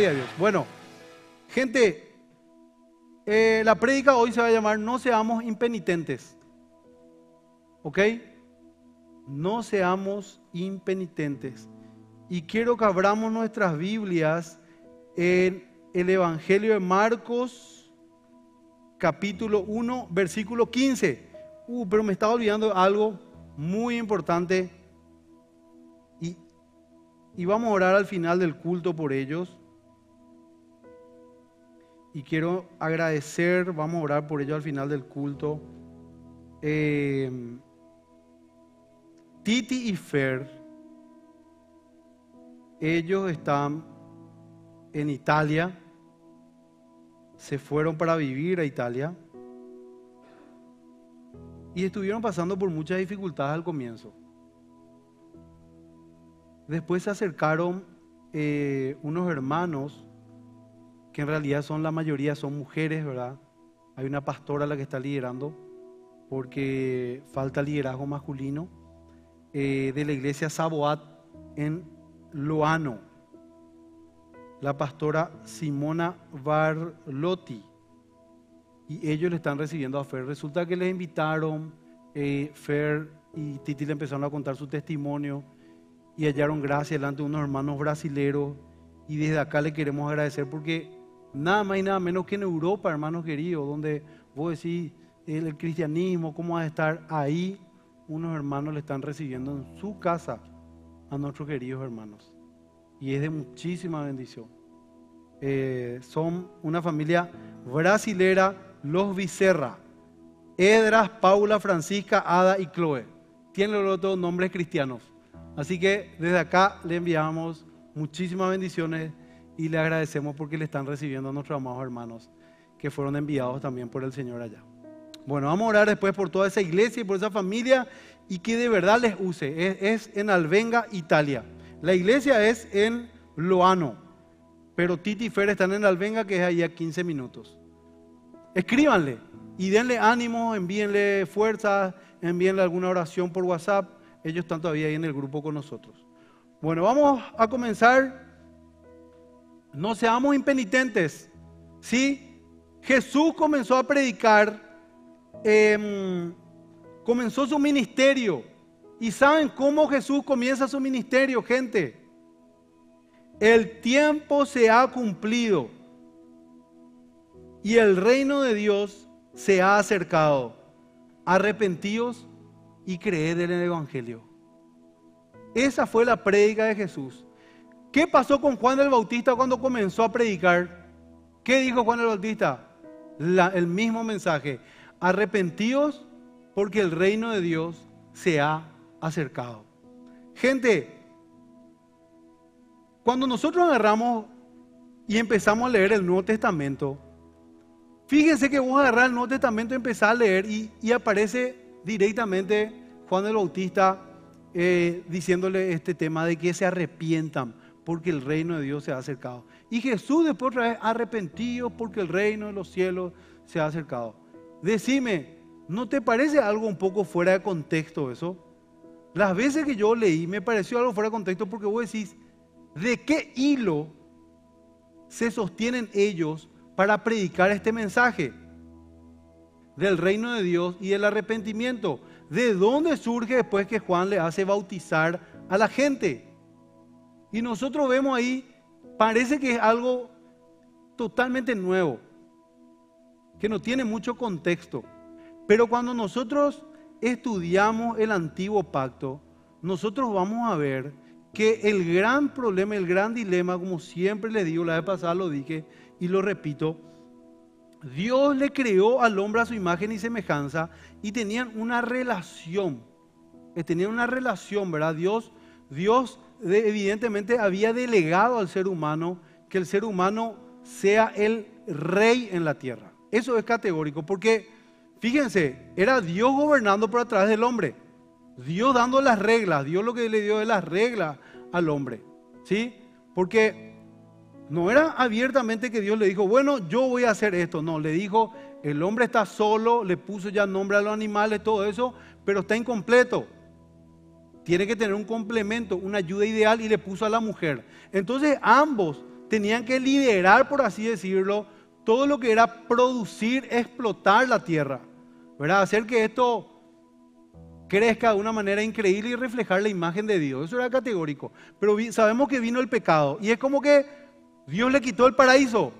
Gloria a Dios. Bueno, gente, la prédica hoy se va a llamar No seamos impenitentes. ¿Ok? No seamos impenitentes. Y quiero que abramos nuestras Biblias en el Evangelio de Marcos, capítulo 1, versículo 15. Pero me estaba olvidando algo muy importante. Y vamos a orar al final del culto por ellos. Y quiero agradecer, vamos a orar por ellos al final del culto. Titi y Fer, ellos están en Italia, se fueron para vivir a Italia y estuvieron pasando por muchas dificultades al comienzo. Después se acercaron unos hermanos que en realidad son, la mayoría son mujeres, ¿verdad? Hay una pastora la que está liderando porque falta liderazgo masculino, de la iglesia Saboat en Loano, la pastora Simona Barlotti, y ellos le están recibiendo a Fer. Resulta que les invitaron, Fer y Titi le empezaron a contar su testimonio y hallaron gracia delante de unos hermanos brasileros, y desde acá le queremos agradecer porque nada más y nada menos que en Europa, hermanos queridos, donde vos decís el cristianismo, cómo va a estar ahí, unos hermanos le están recibiendo en su casa a nuestros queridos hermanos. Y es de muchísima bendición. Son una familia brasilera, los Becerra, Edras, Paula, Francisca, Ada y Chloe. Tienen los otros nombres cristianos. Así que desde acá le enviamos muchísimas bendiciones y le agradecemos porque le están recibiendo a nuestros amados hermanos que fueron enviados también por el Señor allá. Bueno, vamos a orar después por toda esa iglesia y por esa familia y que de verdad les use. Es en Albenga, Italia. La iglesia es en Loano, pero Titi y Fer están en Albenga, que es ahí a 15 minutos. Escríbanle y denle ánimo, envíenle fuerza, envíenle alguna oración por WhatsApp. Ellos están todavía ahí en el grupo con nosotros. Bueno, vamos a comenzar. No seamos impenitentes. ¿Sí? Jesús comenzó a predicar, comenzó su ministerio. ¿Y saben cómo Jesús comienza su ministerio, gente? El tiempo se ha cumplido y el reino de Dios se ha acercado. Arrepentíos y creed en el Evangelio. Esa fue la prédica de Jesús. ¿Qué pasó con Juan el Bautista cuando comenzó a predicar? ¿Qué dijo Juan el Bautista? El mismo mensaje. Arrepentíos porque el reino de Dios se ha acercado. Gente, cuando nosotros agarramos y empezamos a leer el Nuevo Testamento, fíjense que vos agarrás el Nuevo Testamento y empezás a leer y aparece directamente Juan el Bautista diciéndole este tema de que se arrepientan porque el reino de Dios se ha acercado. Y Jesús después otra vez, arrepentidos porque el reino de los cielos se ha acercado. Decime, ¿no te parece algo un poco fuera de contexto eso? Las veces que yo leí me pareció algo fuera de contexto porque vos decís, ¿de qué hilo se sostienen ellos para predicar este mensaje del reino de Dios y del arrepentimiento? ¿De dónde surge después que Juan le hace bautizar a la gente? Y nosotros vemos ahí, parece que es algo totalmente nuevo, que no tiene mucho contexto. Pero cuando nosotros estudiamos el antiguo pacto, nosotros vamos a ver que el gran problema, el gran dilema, como siempre les digo, la vez pasada lo dije y lo repito, Dios le creó al hombre a su imagen y semejanza y tenían una relación, ¿verdad? Dios evidentemente había delegado al ser humano que el ser humano sea el rey en la tierra. Eso es categórico porque, fíjense, era Dios gobernando por a través del hombre. Dios dando las reglas, Dios lo que le dio es las reglas al hombre, ¿sí? Porque no era abiertamente que Dios le dijo, bueno, yo voy a hacer esto. No, le dijo, el hombre está solo, le puso ya nombre a los animales, todo eso, pero está incompleto. Tiene que tener un complemento, una ayuda ideal y le puso a la mujer. Entonces ambos tenían que liderar, por así decirlo, todo lo que era producir, explotar la tierra, ¿verdad? Hacer que esto crezca de una manera increíble y reflejar la imagen de Dios. Eso era categórico. Pero sabemos que vino el pecado y es como que Dios le quitó el paraíso.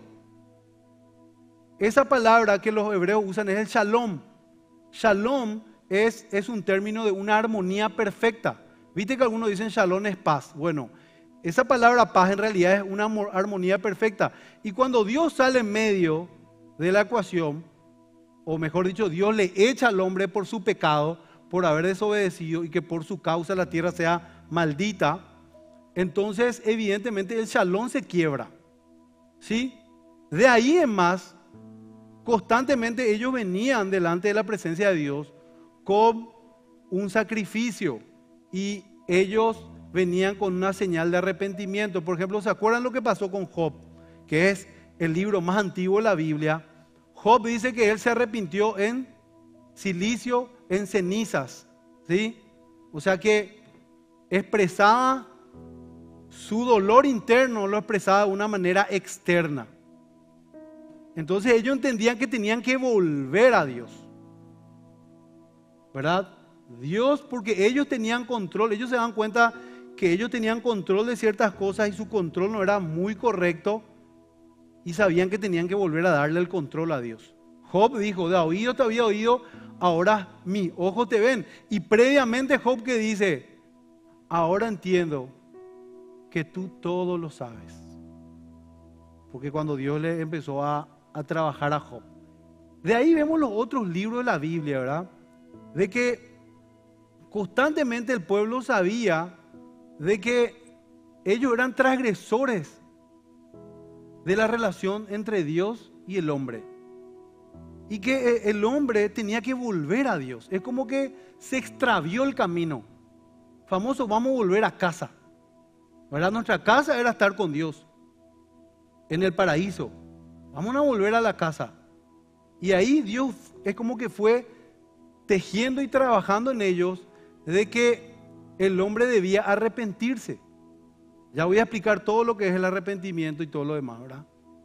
Esa palabra que los hebreos usan es el shalom. Shalom es un término de una armonía perfecta. Viste que algunos dicen shalom es paz. Bueno, esa palabra paz en realidad es una armonía perfecta. Y cuando Dios sale en medio de la ecuación, o mejor dicho, Dios le echa al hombre por su pecado, por haber desobedecido y que por su causa la tierra sea maldita, entonces evidentemente el shalom se quiebra. ¿Sí? De ahí en más, constantemente ellos venían delante de la presencia de Dios con un sacrificio y ellos venían con una señal de arrepentimiento. Por ejemplo, ¿se acuerdan lo que pasó con Job? Que es el libro más antiguo de la Biblia. Job dice que él se arrepintió en silicio, en cenizas, ¿sí? O sea que expresaba su dolor interno, lo expresaba de una manera externa. Entonces ellos entendían que tenían que volver a Dios, ¿verdad? Dios, porque ellos tenían control, ellos se dan cuenta que ellos tenían control de ciertas cosas y su control no era muy correcto y sabían que tenían que volver a darle el control a Dios. Job dijo, de oído te había oído, ahora mis ojos te ven. Y previamente Job que dice, ahora entiendo que tú todo lo sabes. Porque cuando Dios le empezó a trabajar a Job. De ahí vemos los otros libros de la Biblia, ¿verdad? De que constantemente el pueblo sabía de que ellos eran transgresores de la relación entre Dios y el hombre. Y que el hombre tenía que volver a Dios. Es como que se extravió el camino. Famoso, vamos a volver a casa. ¿Verdad? Nuestra casa era estar con Dios en el paraíso. Vamos a volver a la casa. Y ahí Dios es como que fue tejiendo y trabajando en ellos de que el hombre debía arrepentirse. Ya voy a explicar todo lo que es el arrepentimiento y todo lo demás, ¿verdad?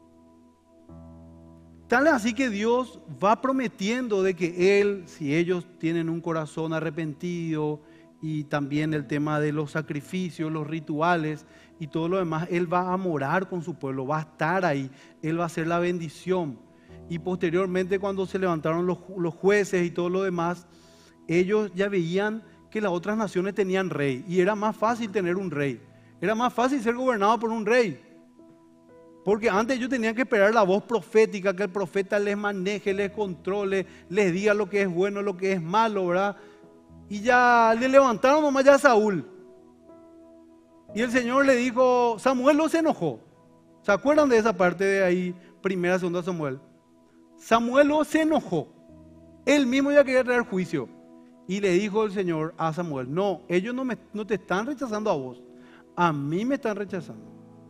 Tal así que Dios va prometiendo de que Él, si ellos tienen un corazón arrepentido y también el tema de los sacrificios, los rituales y todo lo demás, Él va a morar con su pueblo, va a estar ahí, Él va a hacer la bendición. Y posteriormente cuando se levantaron los jueces y todo lo demás, ellos ya veían que las otras naciones tenían rey y era más fácil tener un rey. Era más fácil ser gobernado por un rey. Porque antes ellos tenían que esperar la voz profética, que el profeta les maneje, les controle, les diga lo que es bueno, lo que es malo, ¿verdad? Y ya le levantaron nomás ya a Saúl. Y el Señor le dijo, Samuel no se enojó. ¿Se acuerdan de esa parte de ahí, primera, segunda Samuel? Samuel no se enojó. Él mismo ya quería traer juicio. Y le dijo el Señor a Samuel, no, ellos no te están rechazando a vos, a mí me están rechazando.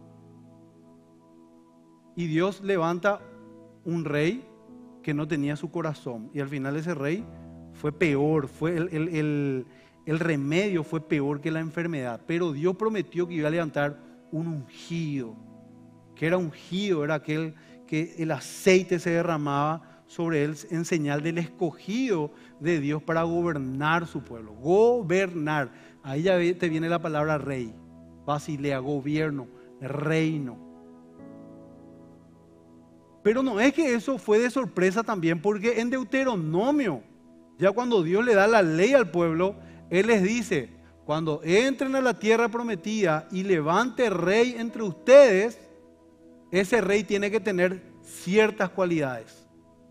Y Dios levanta un rey que no tenía su corazón. Y al final ese rey fue peor, fue el remedio fue peor que la enfermedad. Pero Dios prometió que iba a levantar un ungido. Que era ungido, era aquel que el aceite se derramaba sobre él en señal del escogido de Dios para gobernar su pueblo. Gobernar. Ahí ya te viene la palabra rey. Basilea, gobierno, reino. Pero no es que eso fue de sorpresa también, porque en Deuteronomio, ya cuando Dios le da la ley al pueblo, Él les dice, cuando entren a la tierra prometida y levante rey entre ustedes, ese rey tiene que tener ciertas cualidades.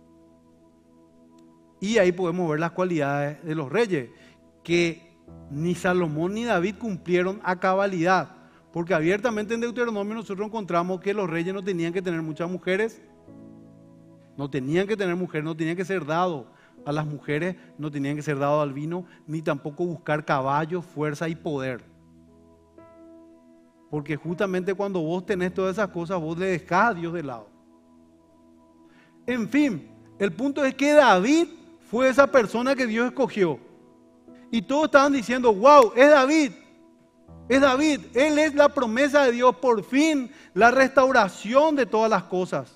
Y ahí podemos ver las cualidades de los reyes, que ni Salomón ni David cumplieron a cabalidad, porque abiertamente en Deuteronomio nosotros encontramos que los reyes no tenían que tener muchas mujeres, no tenían que tener mujeres, no tenían que ser dados a las mujeres, no tenían que ser dados al vino, ni tampoco buscar caballos, fuerza y poder. Porque justamente cuando vos tenés todas esas cosas, vos le dejás a Dios de lado. En fin, el punto es que David fue esa persona que Dios escogió. Y todos estaban diciendo, wow, es David. Es David, él es la promesa de Dios, por fin, la restauración de todas las cosas.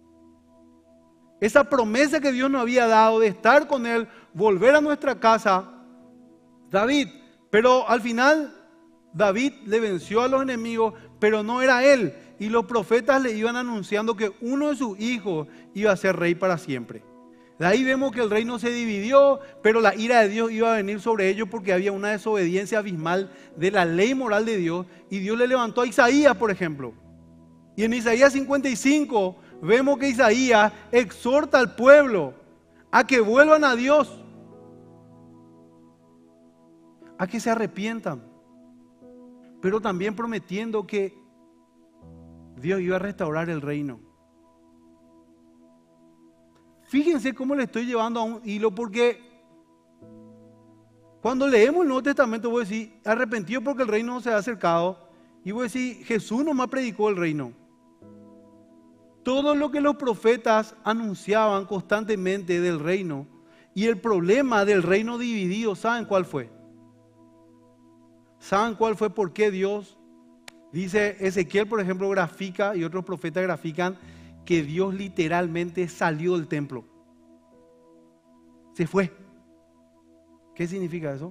Esa promesa que Dios nos había dado de estar con Él, volver a nuestra casa, David. Pero al final, David le venció a los enemigos, pero no era él. Y los profetas le iban anunciando que uno de sus hijos iba a ser rey para siempre. De ahí vemos que el reino se dividió, pero la ira de Dios iba a venir sobre ellos porque había una desobediencia abismal de la ley moral de Dios. Y Dios le levantó a Isaías, por ejemplo. Y en Isaías 55 vemos que Isaías exhorta al pueblo a que vuelvan a Dios, a que se arrepientan, pero también prometiendo que Dios iba a restaurar el reino. Fíjense cómo le estoy llevando a un hilo, porque cuando leemos el Nuevo Testamento vos decís, arrepentido porque el reino se ha acercado, y vos decís, Jesús nomás predicó el reino. Todo lo que los profetas anunciaban constantemente del reino, y el problema del reino dividido, ¿saben cuál fue? ¿Saben cuál fue? ¿Por qué Dios? Dice Ezequiel, por ejemplo, grafica, y otros profetas grafican, que Dios literalmente salió del templo. Se fue. ¿Qué significa eso?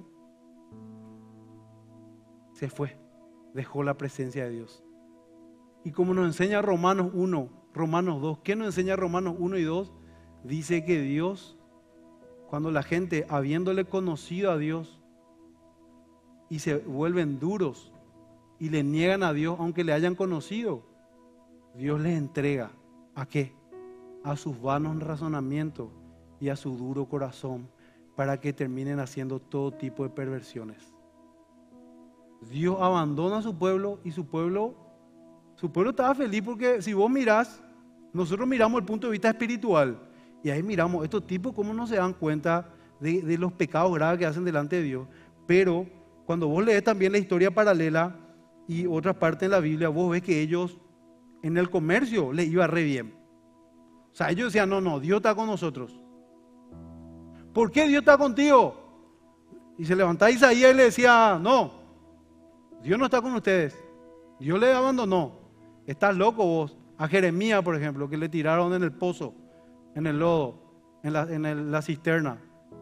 Se fue. Dejó la presencia de Dios. Y como nos enseña Romanos 1, Romanos 2, ¿qué nos enseña Romanos 1 y 2? Dice que Dios, cuando la gente, habiéndole conocido a Dios, y se vuelven duros y le niegan a Dios, aunque le hayan conocido, Dios les entrega, ¿a qué? A sus vanos razonamientos y a su duro corazón, para que terminen haciendo todo tipo de perversiones. Dios abandona a su pueblo, y su pueblo estaba feliz, porque si vos mirás, nosotros miramos el punto de vista espiritual, y ahí miramos estos tipos cómo no se dan cuenta de los pecados graves que hacen delante de Dios. Pero cuando vos lees también la historia paralela y otras partes de la Biblia, vos ves que ellos en el comercio les iba re bien. O sea, ellos decían, no, Dios está con nosotros. ¿Por qué Dios está contigo? Y se levantaba Isaías y le decía, no, Dios no está con ustedes. Dios les abandonó. Estás loco vos. A Jeremías, por ejemplo, que le tiraron en el pozo, en el lodo, en la cisterna.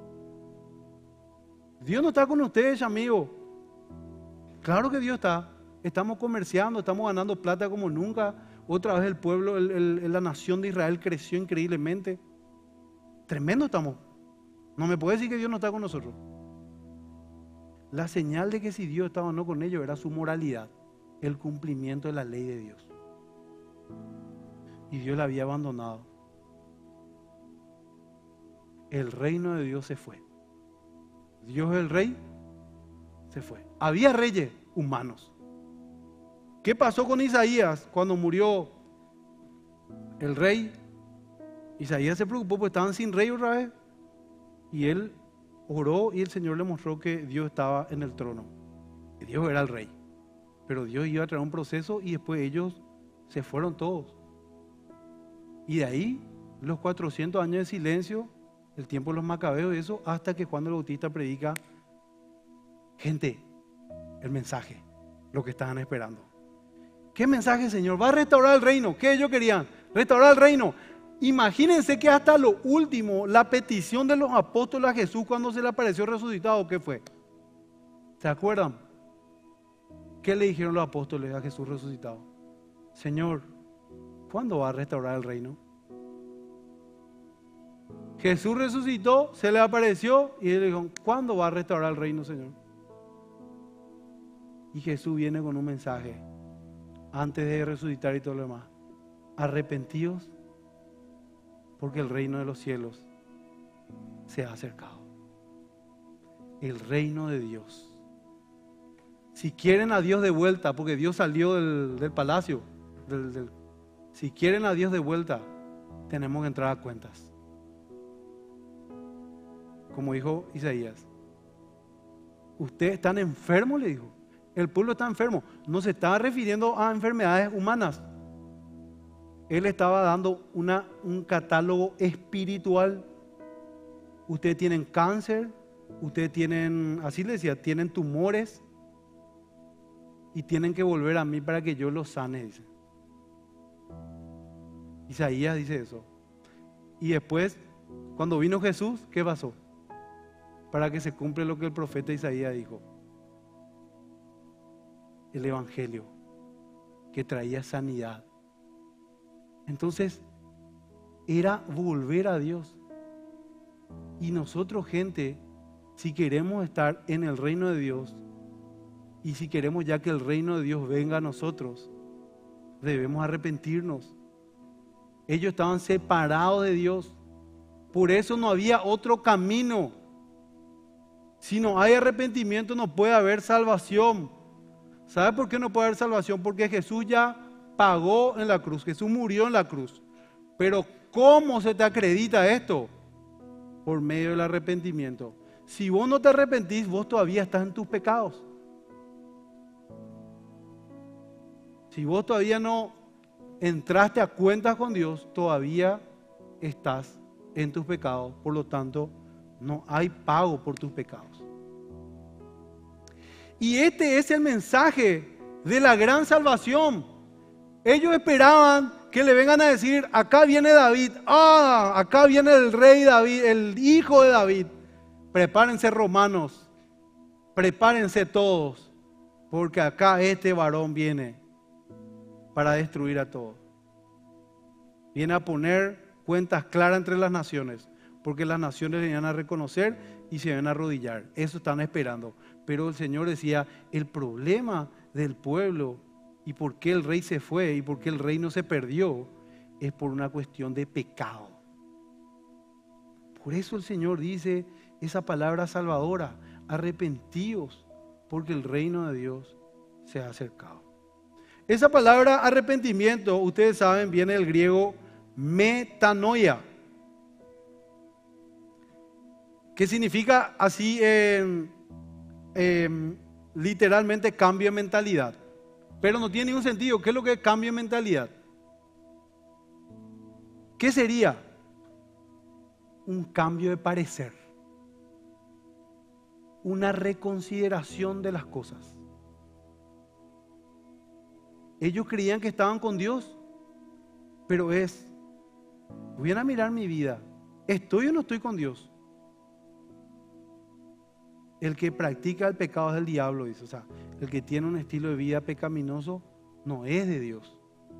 Dios no está con ustedes, amigo. Claro que Dios está. Estamos comerciando, estamos ganando plata como nunca. Otra vez el pueblo, la nación de Israel creció increíblemente. Tremendo estamos. No me puede decir que Dios no está con nosotros. La señal de que si Dios estaba o no con ellos era su moralidad, el cumplimiento de la ley de Dios. Y Dios la había abandonado. El reino de Dios se fue. Dios el rey se fue. Había reyes humanos. ¿Qué pasó con Isaías cuando murió el rey? Isaías se preocupó porque estaban sin rey otra vez. Y él oró y el Señor le mostró que Dios estaba en el trono. Que Dios era el rey. Pero Dios iba a traer un proceso y después ellos se fueron todos. Y de ahí los 400 años de silencio, el tiempo de los macabeos y eso, hasta que Juan el Bautista predica, gente, el mensaje, lo que estaban esperando. ¿Qué mensaje, Señor? Va a restaurar el reino. ¿Qué ellos querían? Restaurar el reino. Imagínense que hasta lo último, la petición de los apóstoles a Jesús cuando se le apareció resucitado, ¿qué fue? ¿Se acuerdan? ¿Qué le dijeron los apóstoles a Jesús resucitado? Señor, ¿cuándo va a restaurar el reino? Jesús resucitó, se le apareció y le dijo, ¿cuándo va a restaurar el reino, Señor? Y Jesús viene con un mensaje antes de resucitar y todo lo demás. Arrepentidos porque el reino de los cielos se ha acercado. El reino de Dios. Si quieren a Dios de vuelta, porque Dios salió del palacio, si quieren a Dios de vuelta, tenemos que entrar a cuentas. Como dijo Isaías, ustedes están enfermos, le dijo. El pueblo está enfermo. No se estaba refiriendo a enfermedades humanas. Él estaba dando un catálogo espiritual. Ustedes tienen cáncer, ustedes tienen, así le decía, tienen tumores, y tienen que volver a mí para que yo los sane, dice. Isaías dice eso. Y después, cuando vino Jesús, ¿qué pasó? Para que se cumpla lo que el profeta Isaías dijo. El evangelio que traía sanidad. Entonces, era volver a Dios. Y nosotros, gente, si queremos estar en el reino de Dios y si queremos ya que el reino de Dios venga a nosotros, debemos arrepentirnos. Ellos estaban separados de Dios. Por eso no había otro camino. Si no hay arrepentimiento, no puede haber salvación. ¿Sabe por qué no puede haber salvación? Porque Jesús ya pagó en la cruz. Jesús murió en la cruz. Pero ¿cómo se te acredita esto? Por medio del arrepentimiento. Si vos no te arrepentís, vos todavía estás en tus pecados. Si vos todavía no entraste a cuentas con Dios, todavía estás en tus pecados. Por lo tanto, no hay pago por tus pecados. Y este es el mensaje de la gran salvación. Ellos esperaban que le vengan a decir, acá viene David, acá viene el rey David, el hijo de David. Prepárense, romanos, prepárense todos, porque acá este varón viene para destruir a todos. Viene a poner cuentas claras entre las naciones, porque las naciones le iban a reconocer y se iban a arrodillar. Eso están esperando. Pero el Señor decía, el problema del pueblo y por qué el rey se fue y por qué el reino se perdió es por una cuestión de pecado. Por eso el Señor dice esa palabra salvadora, arrepentíos, porque el reino de Dios se ha acercado. Esa palabra arrepentimiento, ustedes saben, viene del griego metanoia, que significa así literalmente cambio de mentalidad. Pero no tiene ningún sentido. ¿Qué es lo que es cambio de mentalidad? ¿Qué sería? Un cambio de parecer. Una reconsideración de las cosas. Ellos creían que estaban con Dios, pero voy a mirar mi vida. ¿Estoy o no estoy con Dios? El que practica el pecado es del diablo, dice. O sea, el que tiene un estilo de vida pecaminoso no es de Dios.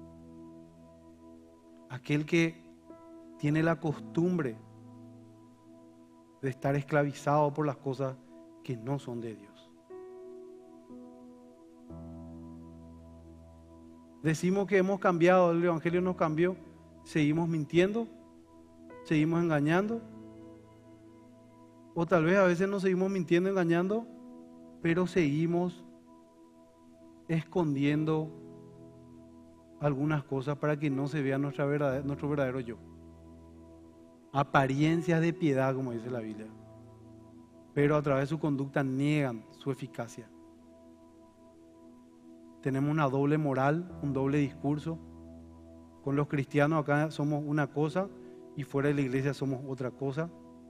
Aquel que tiene la costumbre de estar esclavizado por las cosas que no son de Dios. Decimos que hemos cambiado, el Evangelio nos cambió. Seguimos mintiendo, seguimos engañando. O tal vez a veces nos seguimos mintiendo, engañando, pero seguimos escondiendo algunas cosas para que no se vea nuestro verdadero yo. Apariencias de piedad, como dice la Biblia. Pero a través de su conducta niegan su eficacia. Tenemos una doble moral, un doble discurso. Con los cristianos acá somos una cosa y fuera de la iglesia somos otra cosa.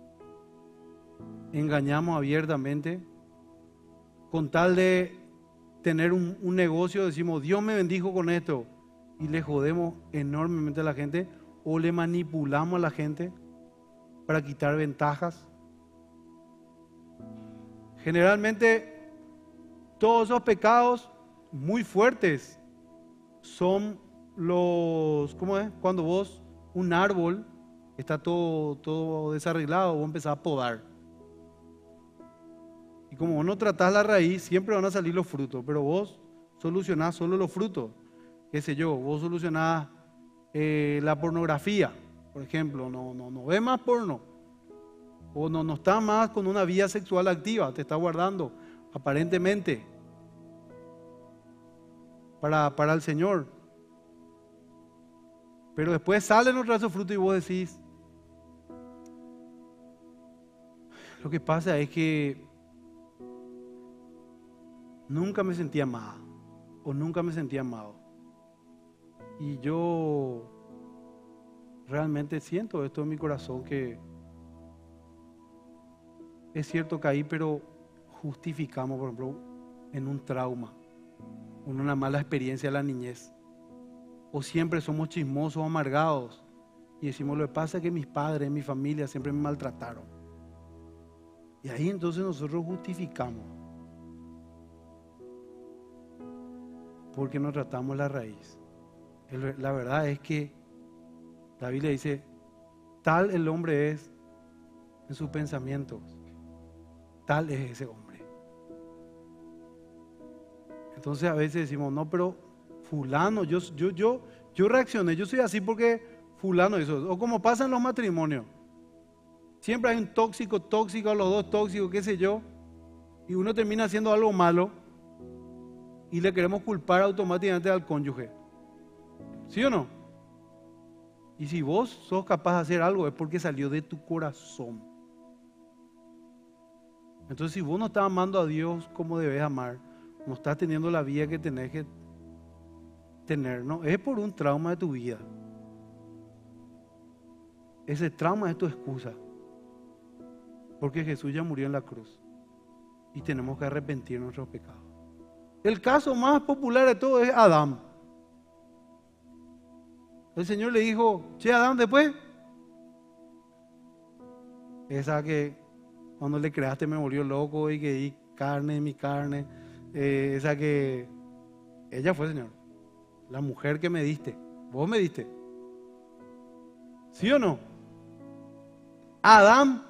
Engañamos abiertamente. Con tal de tener un negocio decimos, Dios me bendijo con esto, y le jodemos enormemente a la gente o le manipulamos a la gente para quitar ventajas. Generalmente todos esos pecados muy fuertes son ¿cómo es? Cuando un árbol está todo desarreglado, vos empezás a podar. Y como vos no tratás la raíz, siempre van a salir los frutos, pero vos solucionás solo los frutos. Qué sé yo, vos solucionás la pornografía, por ejemplo, no ves más porno, o no estás más con una vida sexual activa, te está guardando aparentemente para el Señor. Pero después salen otra vez esos frutos y vos decís, lo que pasa es que nunca me sentí amada o nunca me sentí amado. Y yo realmente siento esto en mi corazón, que es cierto que ahí, pero justificamos, por ejemplo, en un trauma. una mala experiencia de la niñez. O siempre somos chismosos o amargados y decimos, lo que pasa es que mis padres, mi familia siempre me maltrataron. Y ahí entonces nosotros justificamos, porque no tratamos la raíz. La verdad es que la Biblia dice, tal el hombre es en sus pensamientos, tal es ese hombre. Entonces a veces decimos, no, pero fulano, yo reaccioné, yo soy así porque fulano hizo. O como pasa en los matrimonios, siempre hay un tóxico, o los dos tóxicos, qué sé yo, y uno termina haciendo algo malo y le queremos culpar automáticamente al cónyuge. ¿Sí o no? Y si vos sos capaz de hacer algo es porque salió de tu corazón. Entonces si vos no estás amando a Dios como debes amar, no estás teniendo la vida que tenés que tener, no, es por un trauma de tu vida. Ese trauma es tu excusa, porque Jesús ya murió en la cruz y tenemos que arrepentir nuestros pecados. El caso más popular de todo es Adán. El Señor le dijo, che Adán, después, esa que cuando le creaste me volvió loco y que di carne, mi carne, esa que, ella fue, Señor, la mujer que me diste, vos me diste. ¿Sí o no? Adán,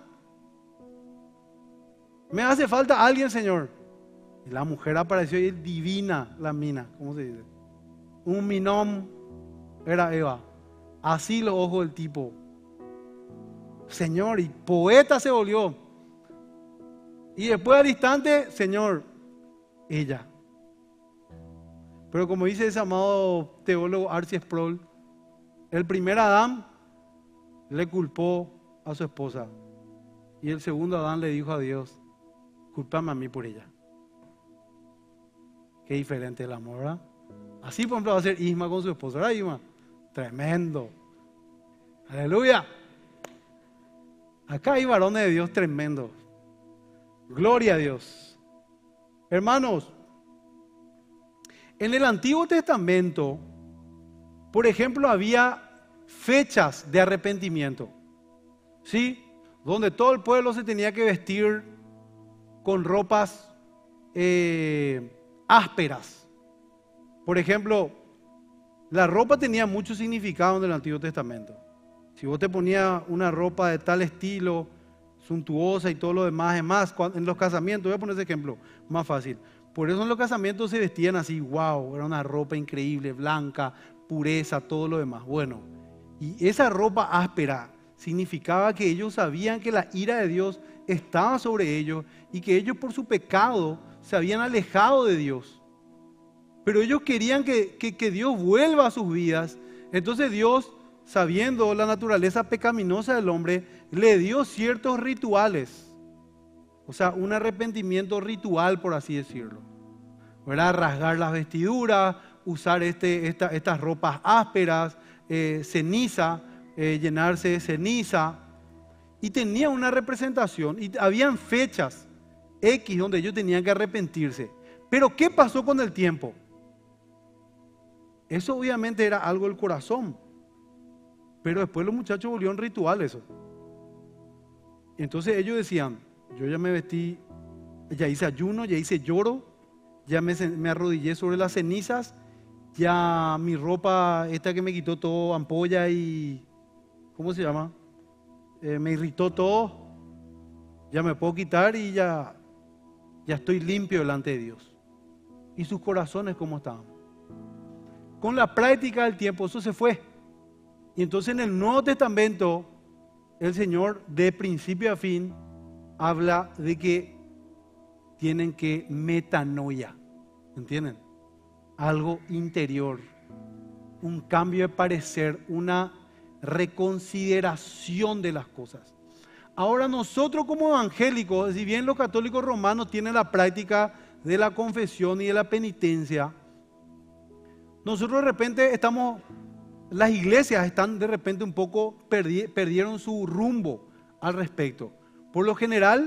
me hace falta alguien, Señor. Y la mujer apareció y es divina, la mina, ¿cómo se dice? Un minón era Eva. Así los ojos del tipo. Señor, y poeta se volvió. Y después al instante, Señor, ella. Pero como dice ese amado teólogo R.C. Sproul, el primer Adán le culpó a su esposa y el segundo Adán le dijo a Dios, cúlpame a mí por ella. Qué diferente el amor, ¿verdad? Así por ejemplo va a ser Isma con su esposa, ¿verdad Isma? Tremendo. Aleluya. Acá hay varones de Dios tremendos. Gloria a Dios. Hermanos, en el Antiguo Testamento, por ejemplo, había fechas de arrepentimiento, ¿sí? Donde todo el pueblo se tenía que vestir con ropas ásperas. Por ejemplo, la ropa tenía mucho significado en el Antiguo Testamento. Si vos te ponías una ropa de tal estilo, suntuosa y todo lo demás, es más, en los casamientos, voy a poner ese ejemplo, más fácil. Por eso en los casamientos se vestían así, wow, era una ropa increíble, blanca, pureza, todo lo demás. Bueno, y esa ropa áspera significaba que ellos sabían que la ira de Dios estaba sobre ellos y que ellos por su pecado se habían alejado de Dios. Pero ellos querían que Dios vuelva a sus vidas. Entonces Dios, sabiendo la naturaleza pecaminosa del hombre, le dio ciertos rituales. O sea, un arrepentimiento ritual, por así decirlo. ¿Verdad? Rasgar las vestiduras, usar estas ropas ásperas, ceniza, llenarse de ceniza. Y tenía una representación, y habían fechas X donde ellos tenían que arrepentirse. Pero ¿qué pasó con el tiempo? Eso obviamente era algo del corazón. Pero después los muchachos volvieron ritual eso. Entonces ellos decían, yo ya me vestí, ya hice ayuno, ya hice lloro, ya me arrodillé sobre las cenizas, ya mi ropa, esta que me quitó todo, ampolla y, ¿cómo se llama? Me irritó todo, ya me puedo quitar y ya estoy limpio delante de Dios. ¿Y sus corazones cómo estaban? Con la práctica del tiempo eso se fue. Y entonces en el Nuevo Testamento el Señor de principio a fin habla de que tienen que metanoia, ¿entienden? Algo interior, un cambio de parecer, una reconsideración de las cosas. Ahora nosotros como evangélicos, si bien los católicos romanos tienen la práctica de la confesión y de la penitencia, nosotros de repente las iglesias están de repente un poco, perdieron su rumbo al respecto. Por lo general,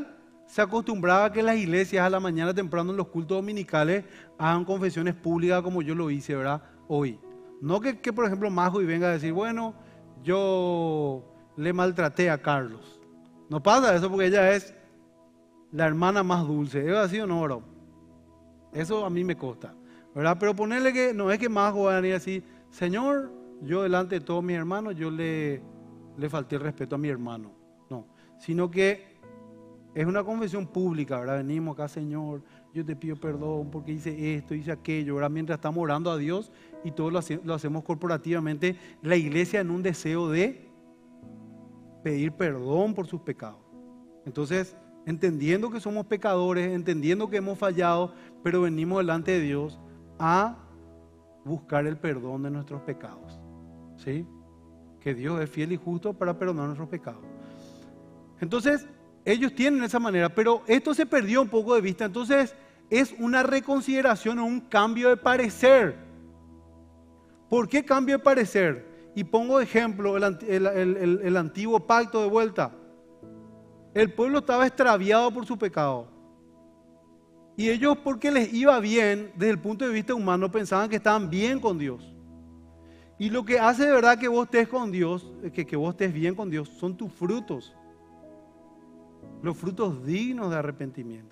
se acostumbraba a que las iglesias a la mañana temprano en los cultos dominicales hagan confesiones públicas como yo lo hice, ¿verdad? Hoy. No que por ejemplo Majo y venga a decir, bueno, yo le maltraté a Carlos. No pasa eso porque ella es la hermana más dulce. ¿Es así o no, bro? Eso a mí me consta, ¿verdad? Pero ponerle que no es que Majo va a venir así, Señor, yo delante de todos mis hermanos, yo le falté el respeto a mi hermano. No, sino que es una confesión pública, ¿verdad? Venimos acá, Señor, yo te pido perdón porque hice esto, hice aquello, ¿verdad? Mientras estamos orando a Dios y todo lo hacemos corporativamente, la iglesia en un deseo de pedir perdón por sus pecados. Entonces, entendiendo que somos pecadores, entendiendo que hemos fallado, pero venimos delante de Dios a buscar el perdón de nuestros pecados, ¿sí? Que Dios es fiel y justo para perdonar nuestros pecados. Entonces, ellos tienen esa manera, pero esto se perdió un poco de vista. Entonces, es una reconsideración o un cambio de parecer. ¿Por qué cambio de parecer? Y pongo de ejemplo el antiguo pacto de vuelta. El pueblo estaba extraviado por su pecado. Y ellos, porque les iba bien, desde el punto de vista humano, pensaban que estaban bien con Dios. Y lo que hace de verdad que vos estés con Dios, que vos estés bien con Dios, son tus frutos. Los frutos dignos de arrepentimiento.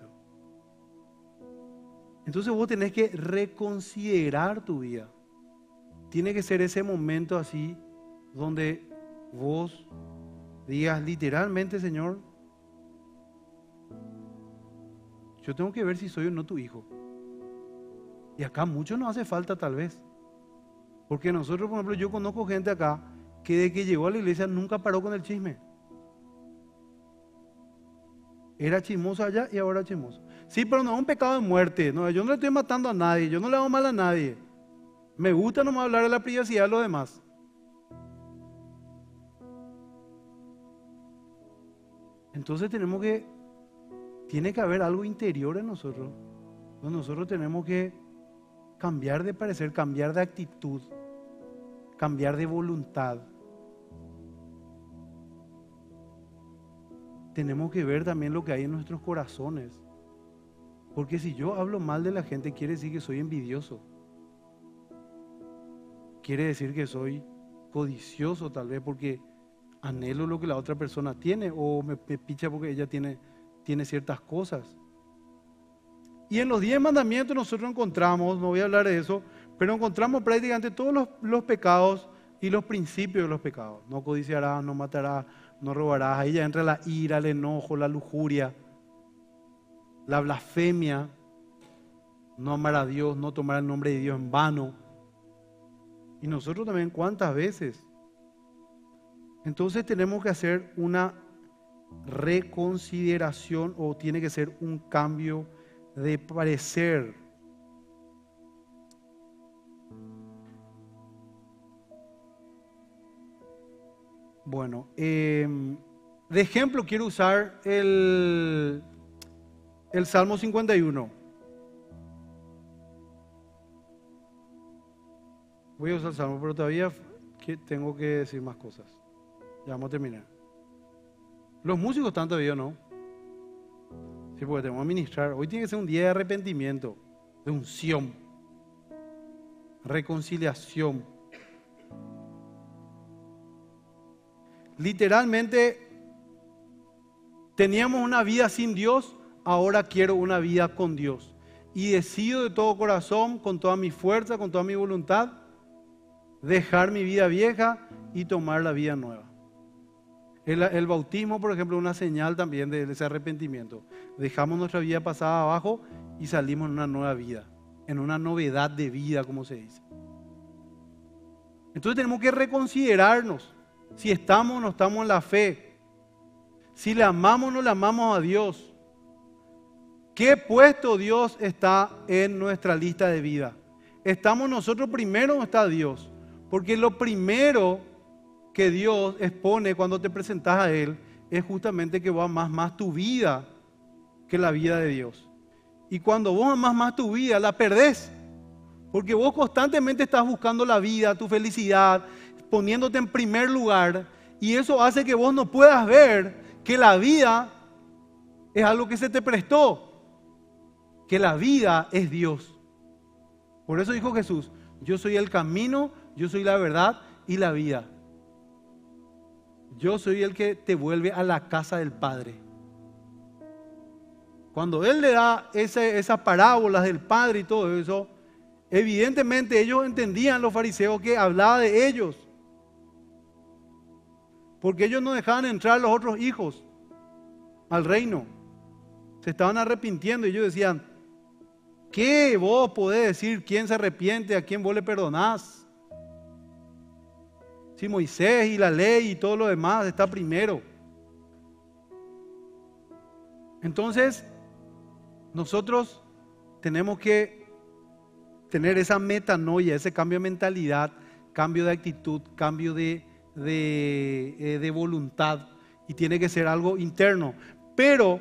Entonces vos tenés que reconsiderar tu vida. Tiene que ser ese momento así, donde vos digas literalmente, Señor, yo tengo que ver si soy o no tu hijo. Y acá mucho nos hace falta tal vez. Porque nosotros, por ejemplo, yo conozco gente acá que desde que llegó a la iglesia nunca paró con el chisme. Era chismoso allá y ahora chismoso. Sí, pero no es un pecado de muerte. No, yo no le estoy matando a nadie, yo no le hago mal a nadie. Me gusta nomás hablar de la privacidad de los demás. Entonces tiene que haber algo interior en nosotros. Nosotros tenemos que cambiar de parecer, cambiar de actitud, cambiar de voluntad. Tenemos que ver también lo que hay en nuestros corazones. Porque si yo hablo mal de la gente, quiere decir que soy envidioso. Quiere decir que soy codicioso tal vez porque anhelo lo que la otra persona tiene o me picha porque ella tiene ciertas cosas. Y en los 10 mandamientos nosotros encontramos, no voy a hablar de eso, pero encontramos prácticamente todos los pecados y los principios de los pecados. No codiciarás, no matarás, no robarás. Ahí ya entra la ira, el enojo, la lujuria, la blasfemia, no amar a Dios, no tomar el nombre de Dios en vano. Y nosotros también, ¿cuántas veces? Entonces tenemos que hacer una reconsideración o tiene que ser un cambio de parecer. Bueno, de ejemplo quiero usar el Salmo 51. Voy a usar el Salmo, pero todavía tengo que decir más cosas. Ya vamos a terminar. Los músicos están todavía, ¿no? Sí, porque tenemos que ministrar. Hoy tiene que ser un día de arrepentimiento, de unción, reconciliación. Literalmente, teníamos una vida sin Dios, ahora quiero una vida con Dios. Y decido de todo corazón, con toda mi fuerza, con toda mi voluntad, dejar mi vida vieja y tomar la vida nueva. El bautismo, por ejemplo, es una señal también de ese arrepentimiento. Dejamos nuestra vida pasada abajo y salimos en una nueva vida, en una novedad de vida, como se dice. Entonces tenemos que reconsiderarnos si estamos o no estamos en la fe, si le amamos o no le amamos a Dios. ¿Qué puesto Dios está en nuestra lista de vida? ¿Estamos nosotros primero o está Dios? Porque lo primero que Dios expone cuando te presentas a Él es justamente que vos amás más tu vida que la vida de Dios. Y cuando vos amás más tu vida, la perdés. Porque vos constantemente estás buscando la vida, tu felicidad, poniéndote en primer lugar. Y eso hace que vos no puedas ver que la vida es algo que se te prestó, que la vida es Dios. Por eso dijo Jesús, yo soy el camino, yo soy la verdad y la vida. Yo soy el que te vuelve a la casa del Padre. Cuando Él le da esas parábolas del Padre y todo eso, evidentemente ellos entendían, los fariseos, que hablaba de ellos. Porque ellos no dejaban entrar los otros hijos al reino. Se estaban arrepintiendo y ellos decían, ¿qué vos podés decir quién se arrepiente, a quién vos le perdonás? Si Moisés y la ley y todo lo demás está primero. Entonces, nosotros tenemos que tener esa metanoia, ese cambio de mentalidad, cambio de actitud, cambio de voluntad, y tiene que ser algo interno. Pero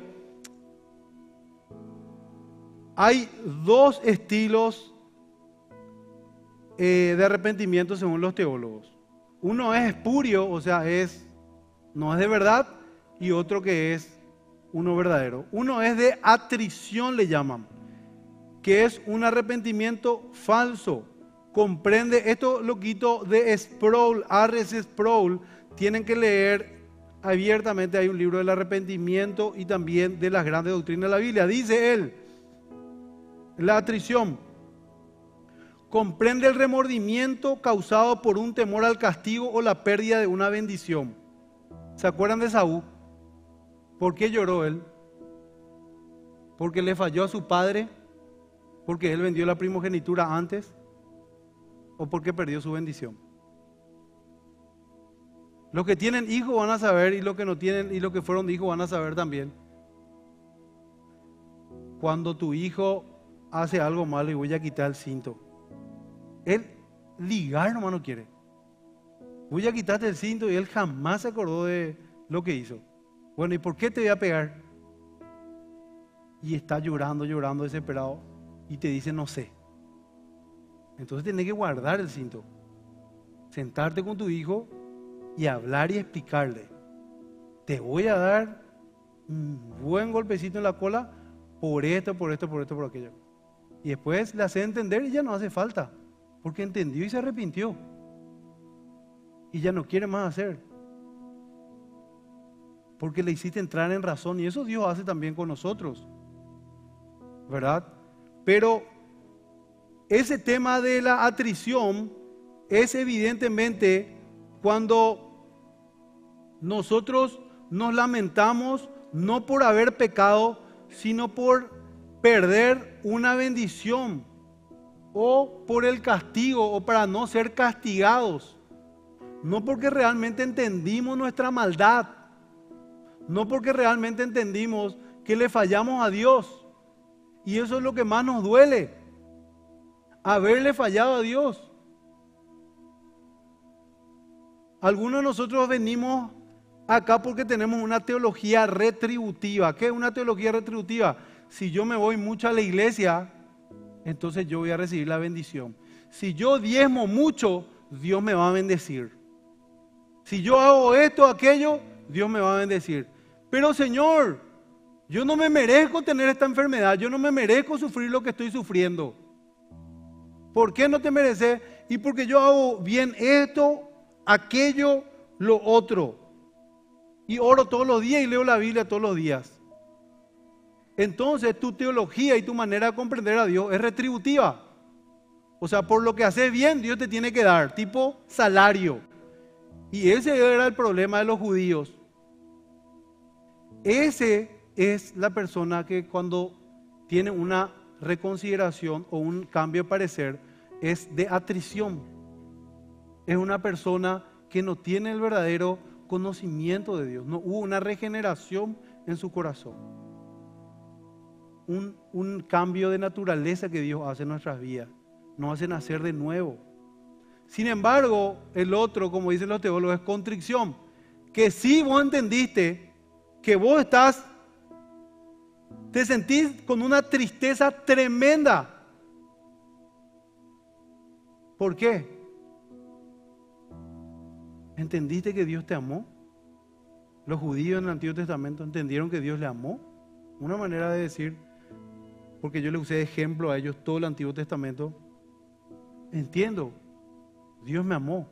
hay dos estilos de arrepentimiento según los teólogos. Uno es espurio, o sea, no es de verdad, y otro que es uno verdadero. Uno es de atrición, le llaman, que es un arrepentimiento falso. Comprende, esto lo quito de Sproul, R.C. Sproul, tienen que leer abiertamente, hay un libro del arrepentimiento y también de las grandes doctrinas de la Biblia. Dice él, la atrición comprende el remordimiento causado por un temor al castigo o la pérdida de una bendición. ¿Se acuerdan de Saúl? ¿Por qué lloró él? ¿Porque le falló a su padre? ¿Porque él vendió la primogenitura antes? ¿O porque perdió su bendición? Los que tienen hijos van a saber, y los que no tienen y los que fueron hijos van a saber también. Cuando tu hijo hace algo malo y voy a quitar el cinto, él ligar nomás no quiere. Voy a quitarte el cinto, y él jamás se acordó de lo que hizo. Bueno, ¿y por qué te voy a pegar? Y está llorando, llorando, desesperado, y te dice no sé. Entonces tenés que guardar el cinto, sentarte con tu hijo y hablar y explicarle, te voy a dar un buen golpecito en la cola por esto, por esto, por esto, por aquello. Y después le hace entender y ya no hace falta, porque entendió y se arrepintió y ya no quiere más hacer, porque le hiciste entrar en razón. Y eso Dios hace también con nosotros, ¿verdad? Pero ese tema de la atrición es evidentemente cuando nosotros nos lamentamos no por haber pecado, sino por perder una bendición, o por el castigo, o para no ser castigados. No porque realmente entendimos nuestra maldad, no porque realmente entendimos que le fallamos a Dios. Y eso es lo que más nos duele, haberle fallado a Dios. Algunos de nosotros venimos acá porque tenemos una teología retributiva. ¿Qué es una teología retributiva? Si yo me voy mucho a la iglesia, entonces yo voy a recibir la bendición. Si yo diezmo mucho, Dios me va a bendecir. Si yo hago esto o aquello, Dios me va a bendecir. Pero Señor, yo no me merezco tener esta enfermedad, yo no me merezco sufrir lo que estoy sufriendo. ¿Por qué no te mereces? Y porque yo hago bien esto, aquello, lo otro. Y oro todos los días y leo la Biblia todos los días. Entonces tu teología y tu manera de comprender a Dios es retributiva. O sea, por lo que haces bien, Dios te tiene que dar, tipo salario. Y ese era el problema de los judíos. Ese es la persona que cuando tiene una reconsideración o un cambio de parecer es de atrición. Es una persona que no tiene el verdadero conocimiento de Dios. No hubo una regeneración en su corazón. Un cambio de naturaleza que Dios hace en nuestras vidas. Nos hace nacer de nuevo. Sin embargo, el otro, como dicen los teólogos, es contrición. Que si vos entendiste que vos te sentís con una tristeza tremenda. ¿Por qué? ¿Entendiste que Dios te amó? Los judíos en el Antiguo Testamento entendieron que Dios le amó Una manera de decir, porque yo le usé de ejemplo a ellos todo el Antiguo Testamento, entiendo, Dios me amó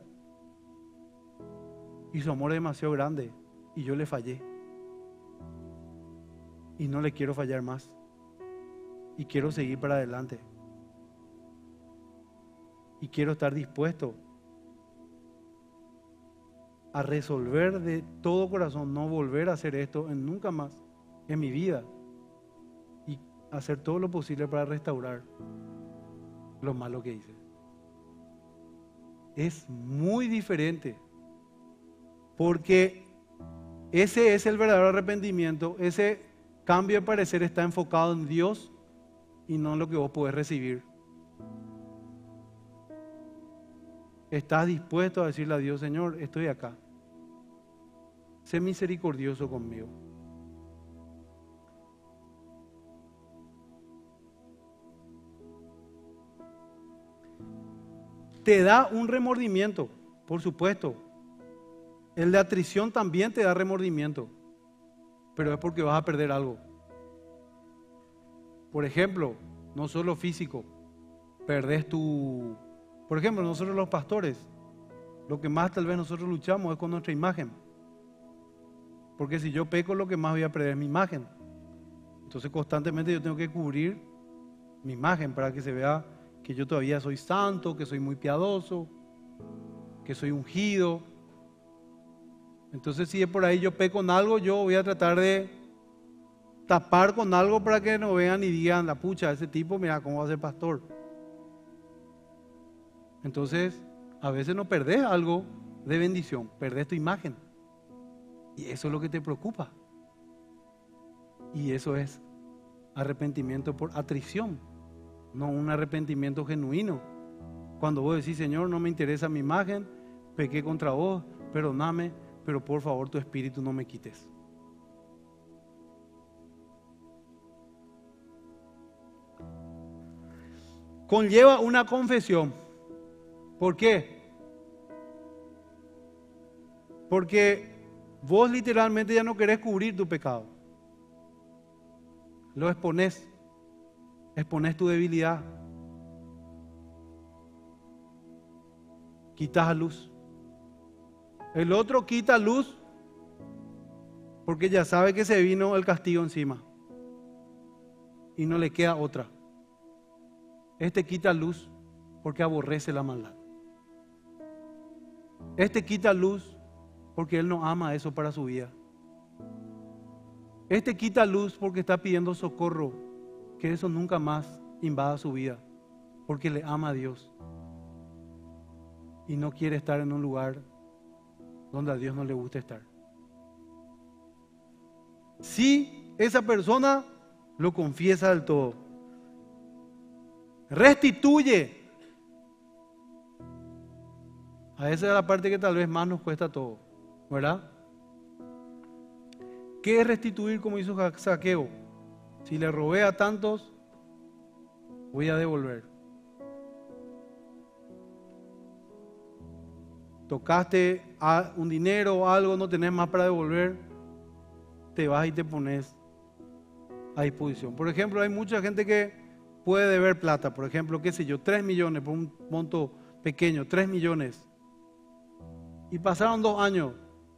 y su amor es demasiado grande y yo le fallé y no le quiero fallar más y quiero seguir para adelante y quiero estar dispuesto a resolver de todo corazón, no volver a hacer esto en nunca más en mi vida y hacer todo lo posible para restaurar lo malo que hice. Es muy diferente, porque ese es el verdadero arrepentimiento. Ese cambio de parecer está enfocado en Dios y no en lo que vos podés recibir. Estás dispuesto a decirle a Dios: Señor, estoy acá, sé misericordioso conmigo. Te da un remordimiento, por supuesto. El de atrición también te da remordimiento, pero es porque vas a perder algo. Por ejemplo, no solo físico, perdés tu... Por ejemplo, nosotros los pastores, lo que más tal vez nosotros luchamos es con nuestra imagen. Porque si yo peco, lo que más voy a perder es mi imagen. Entonces constantemente yo tengo que cubrir mi imagen para que se vea que yo todavía soy santo, que soy muy piadoso, que soy ungido. Entonces si es por ahí yo peco con algo, yo voy a tratar de tapar con algo para que no vean y digan: la pucha, ese tipo, mira cómo va a ser pastor. Entonces a veces no perdés algo de bendición, perdés tu imagen. Y eso es lo que te preocupa. Y eso es arrepentimiento por atrición, no un arrepentimiento genuino. Cuando vos decís: Señor, no me interesa mi imagen, pequé contra vos, perdóname, pero por favor tu espíritu no me quites. Conlleva una confesión. ¿Por qué? Porque vos literalmente ya no querés cubrir tu pecado. Lo exponés tu debilidad. Quitas a luz. El otro quita luz porque ya sabe que se vino el castigo encima y no le queda otra. Este quita luz porque aborrece la maldad. Este quita luz porque él no ama eso para su vida. Este quita luz porque está pidiendo socorro, que eso nunca más invada su vida, porque le ama a Dios y no quiere estar en un lugar donde a Dios no le gusta estar. Si esa persona lo confiesa del todo, restituye. A esa es la parte que tal vez más nos cuesta a todos, ¿verdad? ¿Qué es restituir, como hizo Zaqueo? Si le robé a tantos, voy a devolver. Tocaste a un dinero o algo, no tenés más para devolver, te vas y te pones a disposición. Por ejemplo, hay mucha gente que puede deber plata, por ejemplo, qué sé yo, 3 millones por un monto pequeño, 3 millones. Y pasaron 2 años.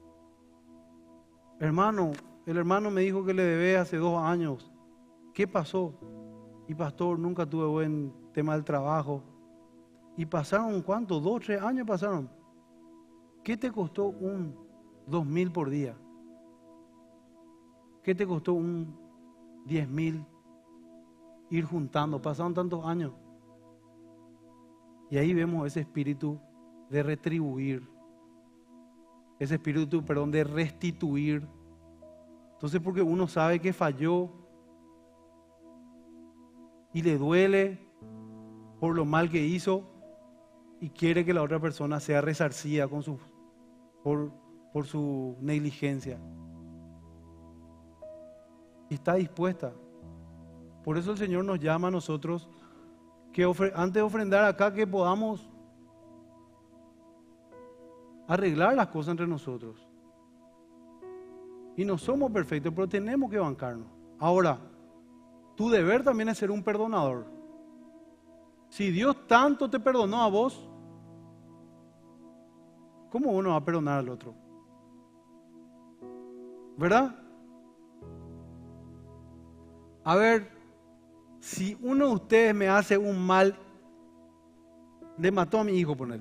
Hermano, el hermano me dijo que le debé hace 2 años. ¿Qué pasó? Y pastor, nunca tuve buen tema del trabajo. Y pasaron, ¿cuánto? 2, 3 años pasaron. ¿Qué te costó un 2.000 por día? ¿Qué te costó un 10.000 ir juntando? Pasaron tantos años. Y ahí vemos ese espíritu de retribuir. Ese espíritu, perdón, de restituir. Entonces, porque uno sabe que falló y le duele por lo mal que hizo y quiere que la otra persona sea resarcida con por su negligencia. Y está dispuesta. Por eso el Señor nos llama a nosotros que antes de ofrendar acá, que podamos arreglar las cosas entre nosotros. Y no somos perfectos, pero tenemos que bancarnos. Ahora, tu deber también es ser un perdonador. Si Dios tanto te perdonó a vos, ¿cómo uno va a perdonar al otro? ¿Verdad? A ver, si uno de ustedes me hace un mal, le mató a mi hijo, ponele.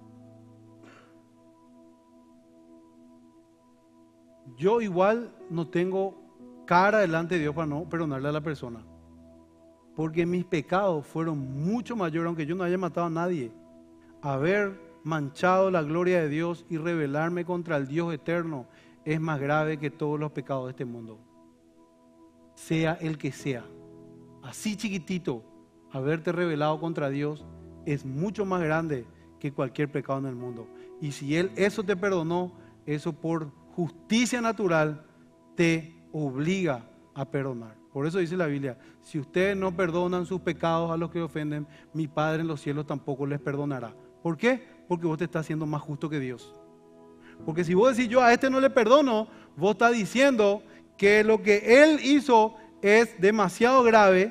Yo igual no tengo cara delante de Dios para no perdonarle a la persona. Porque mis pecados fueron mucho mayores, aunque yo no haya matado a nadie. Haber manchado la gloria de Dios y rebelarme contra el Dios eterno es más grave que todos los pecados de este mundo. Sea el que sea. Así chiquitito, haberte rebelado contra Dios es mucho más grande que cualquier pecado en el mundo. Y si Él eso te perdonó, eso por justicia natural te obliga a perdonar. Por eso dice la Biblia, si ustedes no perdonan sus pecados a los que ofenden, mi Padre en los cielos tampoco les perdonará. ¿Por qué? Porque vos te estás haciendo más justo que Dios. Porque si vos decís, yo a este no le perdono, vos estás diciendo que lo que Él hizo es demasiado grave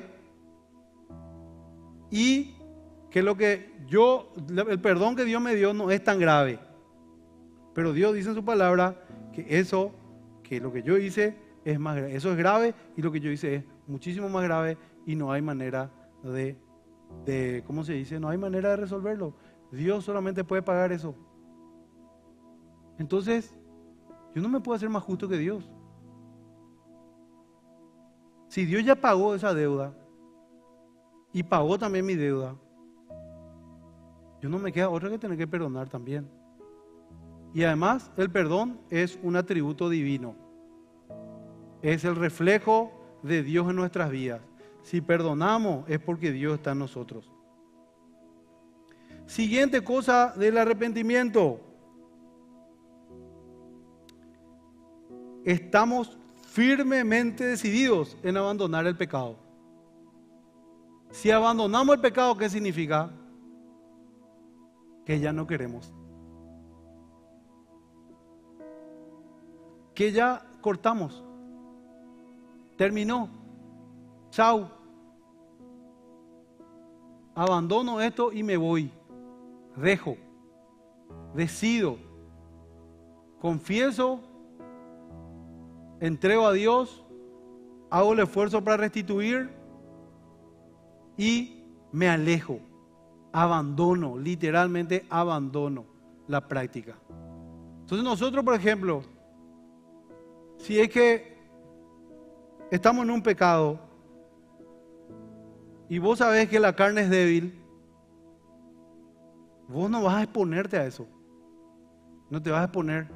y que el perdón que Dios me dio no es tan grave. Pero Dios dice en su palabra que lo que yo hice es más grave. Eso es grave y lo que yo hice es muchísimo más grave y no hay manera ¿cómo se dice? No hay manera de resolverlo. Dios solamente puede pagar eso. Entonces, yo no me puedo hacer más justo que Dios. Si Dios ya pagó esa deuda y pagó también mi deuda, yo no me queda otra que tener que perdonar también. Y además, el perdón es un atributo divino. Es el reflejo de Dios en nuestras vidas. Si perdonamos es porque Dios está en nosotros. Siguiente cosa del arrepentimiento. Estamos firmemente decididos en abandonar el pecado. Si abandonamos el pecado, ¿qué significa? Que ya no queremos. Que ya cortamos. Terminó. Chao. Abandono esto y me voy. Dejo. Decido. Confieso. Entrego a Dios. Hago el esfuerzo para restituir. Y me alejo. Abandono. Literalmente abandono la práctica. Entonces nosotros, por ejemplo, si es que estamos en un pecado y vos sabés que la carne es débil, vos no vas a exponerte a eso. No te vas a exponer.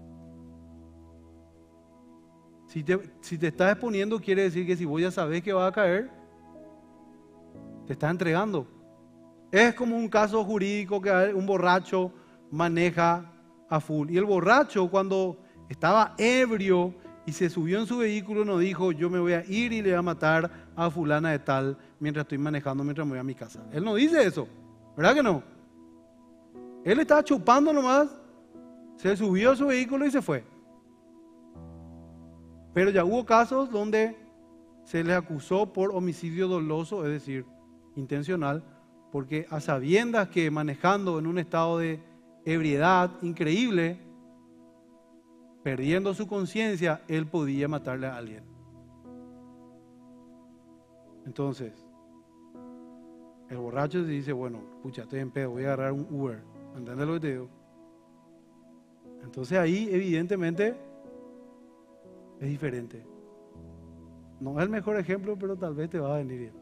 Si te estás exponiendo, quiere decir que si vos ya sabés que vas a caer, te estás entregando. Es como un caso jurídico que un borracho maneja a full. Y el borracho, cuando estaba ebrio y se subió en su vehículo, no dijo, yo me voy a ir y le voy a matar a fulana de tal mientras estoy manejando, mientras me voy a mi casa. Él no dice eso, ¿verdad que no? Él estaba chupando nomás, se subió a su vehículo y se fue. Pero ya hubo casos donde se le acusó por homicidio doloso, es decir, intencional, porque a sabiendas que manejando en un estado de ebriedad increíble, perdiendo su conciencia, él podía matarle a alguien. Entonces, el borracho se dice, bueno, pucha, estoy en pedo, voy a agarrar un Uber. ¿Entiendes lo que te digo? Entonces ahí, evidentemente, es diferente. No es el mejor ejemplo, pero tal vez te va a venir bien.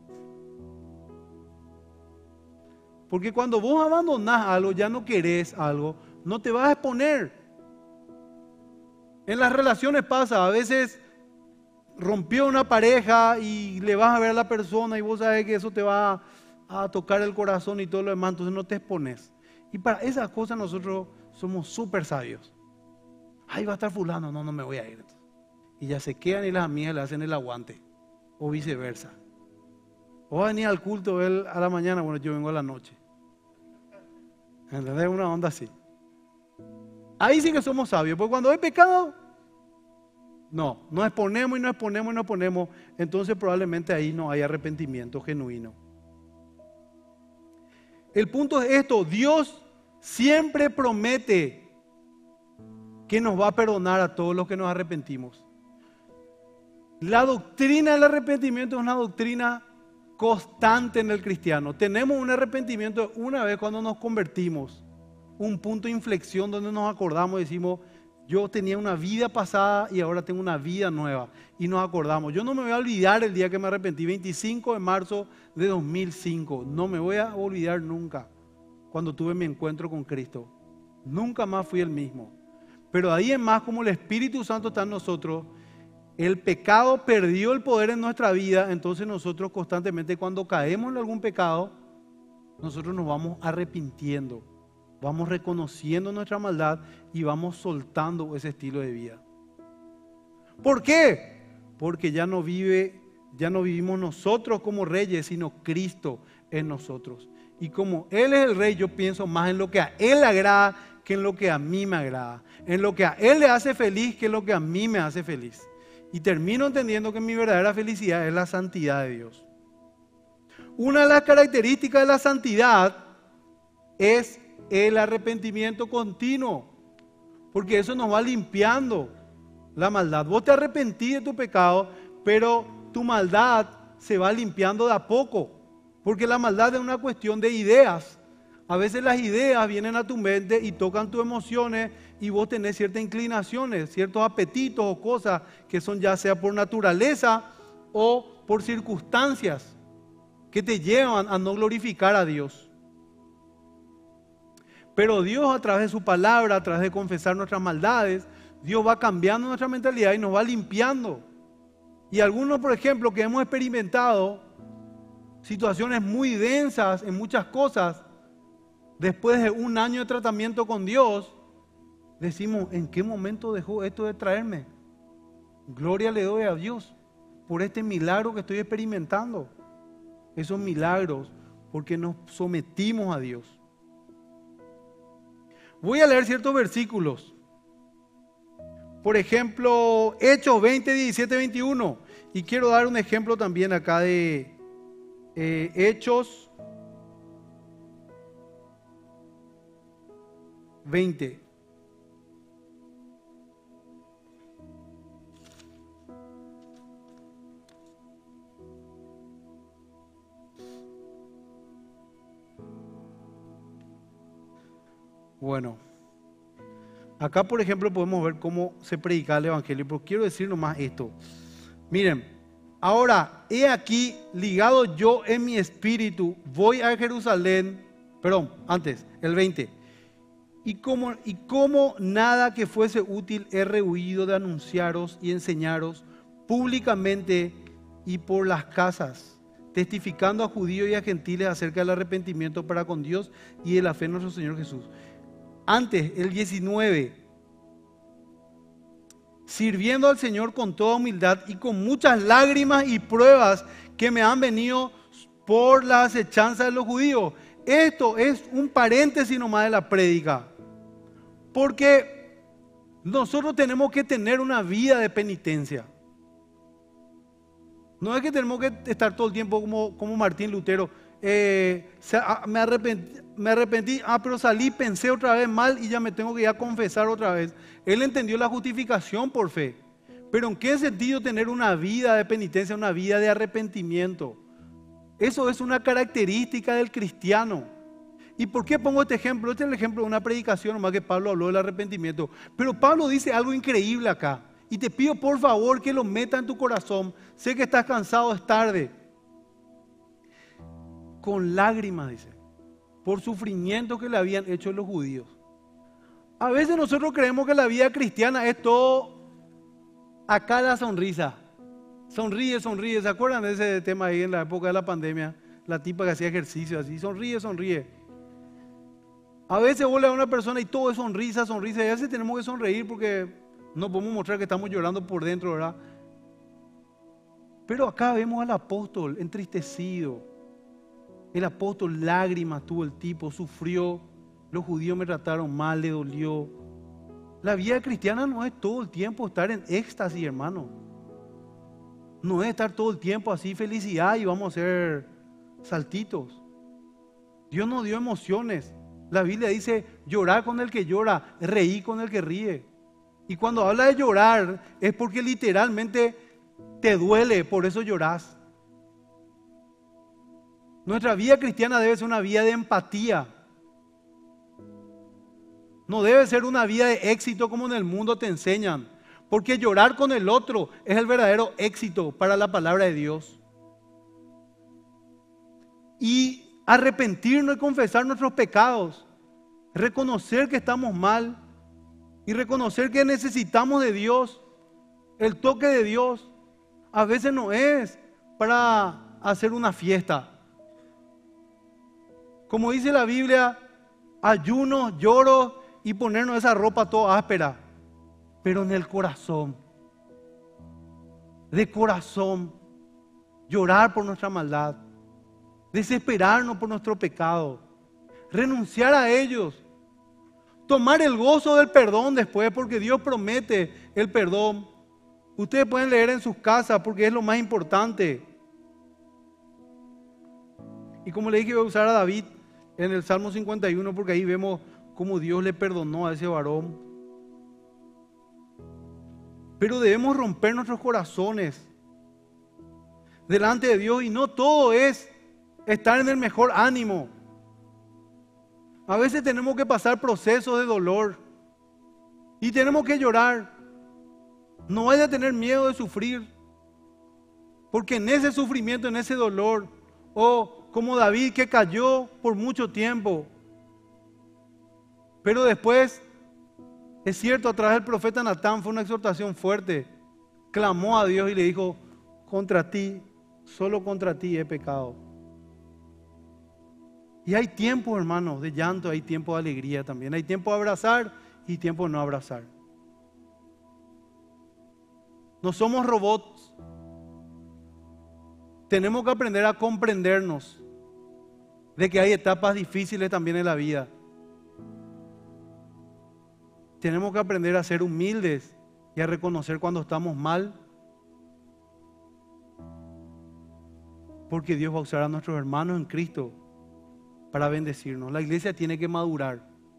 Porque cuando vos abandonás algo, ya no querés algo, no te vas a exponer. En las relaciones pasa, a veces rompió una pareja y le vas a ver a la persona y vos sabés que eso te va a tocar el corazón y todo lo demás, entonces no te expones. Y para esas cosas nosotros somos súper sabios. Ahí va a estar fulano, no me voy a ir. Y ya se quedan y las amigas le hacen el aguante. O viceversa. O va a venir al culto él a la mañana, bueno, yo vengo a la noche. ¿Entendés? Una onda así. Ahí sí que somos sabios, porque cuando hay pecado, No, nos exponemos y nos exponemos y nos exponemos, entonces probablemente ahí no hay arrepentimiento genuino. El punto es esto: Dios siempre promete que nos va a perdonar a todos los que nos arrepentimos. La doctrina del arrepentimiento es una doctrina constante en el cristiano. Tenemos un arrepentimiento una vez cuando nos convertimos, un punto de inflexión donde nos acordamos y decimos: yo tenía una vida pasada y ahora tengo una vida nueva. Y nos acordamos. Yo no me voy a olvidar el día que me arrepentí, 25 de marzo de 2005. No me voy a olvidar nunca cuando tuve mi encuentro con Cristo. Nunca más fui el mismo. Pero de ahí en más, como el Espíritu Santo está en nosotros, el pecado perdió el poder en nuestra vida. Entonces nosotros constantemente, cuando caemos en algún pecado, nosotros nos vamos arrepintiendo. Vamos reconociendo nuestra maldad y vamos soltando ese estilo de vida. ¿Por qué? Porque ya no vivimos nosotros como reyes, sino Cristo en nosotros. Y como Él es el rey, yo pienso más en lo que a Él le agrada que en lo que a mí me agrada. En lo que a Él le hace feliz que en lo que a mí me hace feliz. Y termino entendiendo que mi verdadera felicidad es la santidad de Dios. Una de las características de la santidad es el arrepentimiento continuo, porque eso nos va limpiando la maldad. Vos te arrepentís de tu pecado, pero tu maldad se va limpiando de a poco, porque la maldad es una cuestión de ideas. A veces las ideas vienen a tu mente y tocan tus emociones y vos tenés ciertas inclinaciones, ciertos apetitos o cosas que son ya sea por naturaleza o por circunstancias que te llevan a no glorificar a Dios. Pero Dios, a través de su palabra, a través de confesar nuestras maldades, Dios va cambiando nuestra mentalidad y nos va limpiando. Y algunos, por ejemplo, que hemos experimentado situaciones muy densas en muchas cosas, después de un año de tratamiento con Dios, decimos: ¿en qué momento dejó esto de traerme? Gloria le doy a Dios por este milagro que estoy experimentando. Esos milagros porque nos sometimos a Dios. Voy a leer ciertos versículos. Por ejemplo, Hechos 20, 17, 21. Y quiero dar un ejemplo también acá de Hechos 20. Bueno, acá por ejemplo podemos ver cómo se predica el Evangelio, pero quiero decir nomás esto. Miren, ahora, he aquí, ligado yo en mi espíritu, voy a Jerusalén, perdón, antes, el 20. Y como nada que fuese útil he rehuido de anunciaros y enseñaros públicamente y por las casas, testificando a judíos y a gentiles acerca del arrepentimiento para con Dios y de la fe en nuestro Señor Jesús. Antes, el 19, sirviendo al Señor con toda humildad y con muchas lágrimas y pruebas que me han venido por la acechanza de los judíos. Esto es un paréntesis nomás de la prédica, porque nosotros tenemos que tener una vida de penitencia. No es que tenemos que estar todo el tiempo como Martín Lutero. Me arrepentí, pero salí, pensé otra vez mal y ya me tengo que ir a confesar otra vez. Él entendió la justificación por fe. Pero ¿en qué sentido tener una vida de penitencia, una vida de arrepentimiento? Eso es una característica del cristiano. ¿Y por qué pongo este ejemplo? Este es el ejemplo de una predicación, nomás que Pablo habló del arrepentimiento. Pero Pablo dice algo increíble acá. Y te pido por favor que lo meta en tu corazón. Sé que estás cansado, es tarde. Con lágrimas, dice, por sufrimiento que le habían hecho los judíos. A veces nosotros creemos que la vida cristiana es todo acá la sonrisa. Sonríe, sonríe. ¿Se acuerdan de ese tema ahí en la época de la pandemia? La tipa que hacía ejercicio así, sonríe, sonríe. A veces vos le das a una persona y todo es sonrisa, sonrisa. Y a veces tenemos que sonreír porque no podemos mostrar que estamos llorando por dentro, ¿verdad? Pero acá vemos al apóstol entristecido. El apóstol lágrimas tuvo el tipo, sufrió. Los judíos me trataron mal, le dolió. La vida cristiana no es todo el tiempo estar en éxtasis, hermano. No es estar todo el tiempo así, felicidad y vamos a hacer saltitos. Dios nos dio emociones. La Biblia dice llorar con el que llora, reír con el que ríe. Y cuando habla de llorar es porque literalmente te duele, por eso llorás. Nuestra vida cristiana debe ser una vida de empatía. No debe ser una vida de éxito como en el mundo te enseñan. Porque llorar con el otro es el verdadero éxito para la palabra de Dios. Y arrepentirnos y confesar nuestros pecados. Reconocer que estamos mal. Y reconocer que necesitamos de Dios. El toque de Dios. A veces no es para hacer una fiesta. Como dice la Biblia, ayuno, lloro y ponernos esa ropa toda áspera. Pero en el corazón, de corazón, llorar por nuestra maldad, desesperarnos por nuestro pecado, renunciar a ellos, tomar el gozo del perdón después, porque Dios promete el perdón. Ustedes pueden leer en sus casas porque es lo más importante. Y como le dije, voy a usar a David en el Salmo 51 porque ahí vemos cómo Dios le perdonó a ese varón. Pero debemos romper nuestros corazones delante de Dios y no todo es estar en el mejor ánimo. A veces tenemos que pasar procesos de dolor y tenemos que llorar. No vaya a tener miedo de sufrir, porque en ese sufrimiento, en ese dolor, o como David que cayó por mucho tiempo, pero después, es cierto, a través del profeta Natán fue una exhortación fuerte. Clamó a Dios y le dijo: contra ti, solo contra ti he pecado. Y hay tiempo, hermanos, de llanto, hay tiempo de alegría también. Hay tiempo de abrazar y tiempo de no abrazar. No somos robots. Tenemos que aprender a comprendernos de que hay etapas difíciles también en la vida. Tenemos que aprender a ser humildes y a reconocer cuando estamos mal, porque Dios va a usar a nuestros hermanos en Cristo para bendecirnos. La iglesia tiene que madurar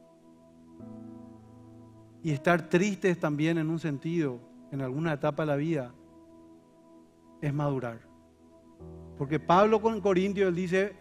y estar tristes también en un sentido, en alguna etapa de la vida, es madurar. Porque Pablo con Corintios, él dice,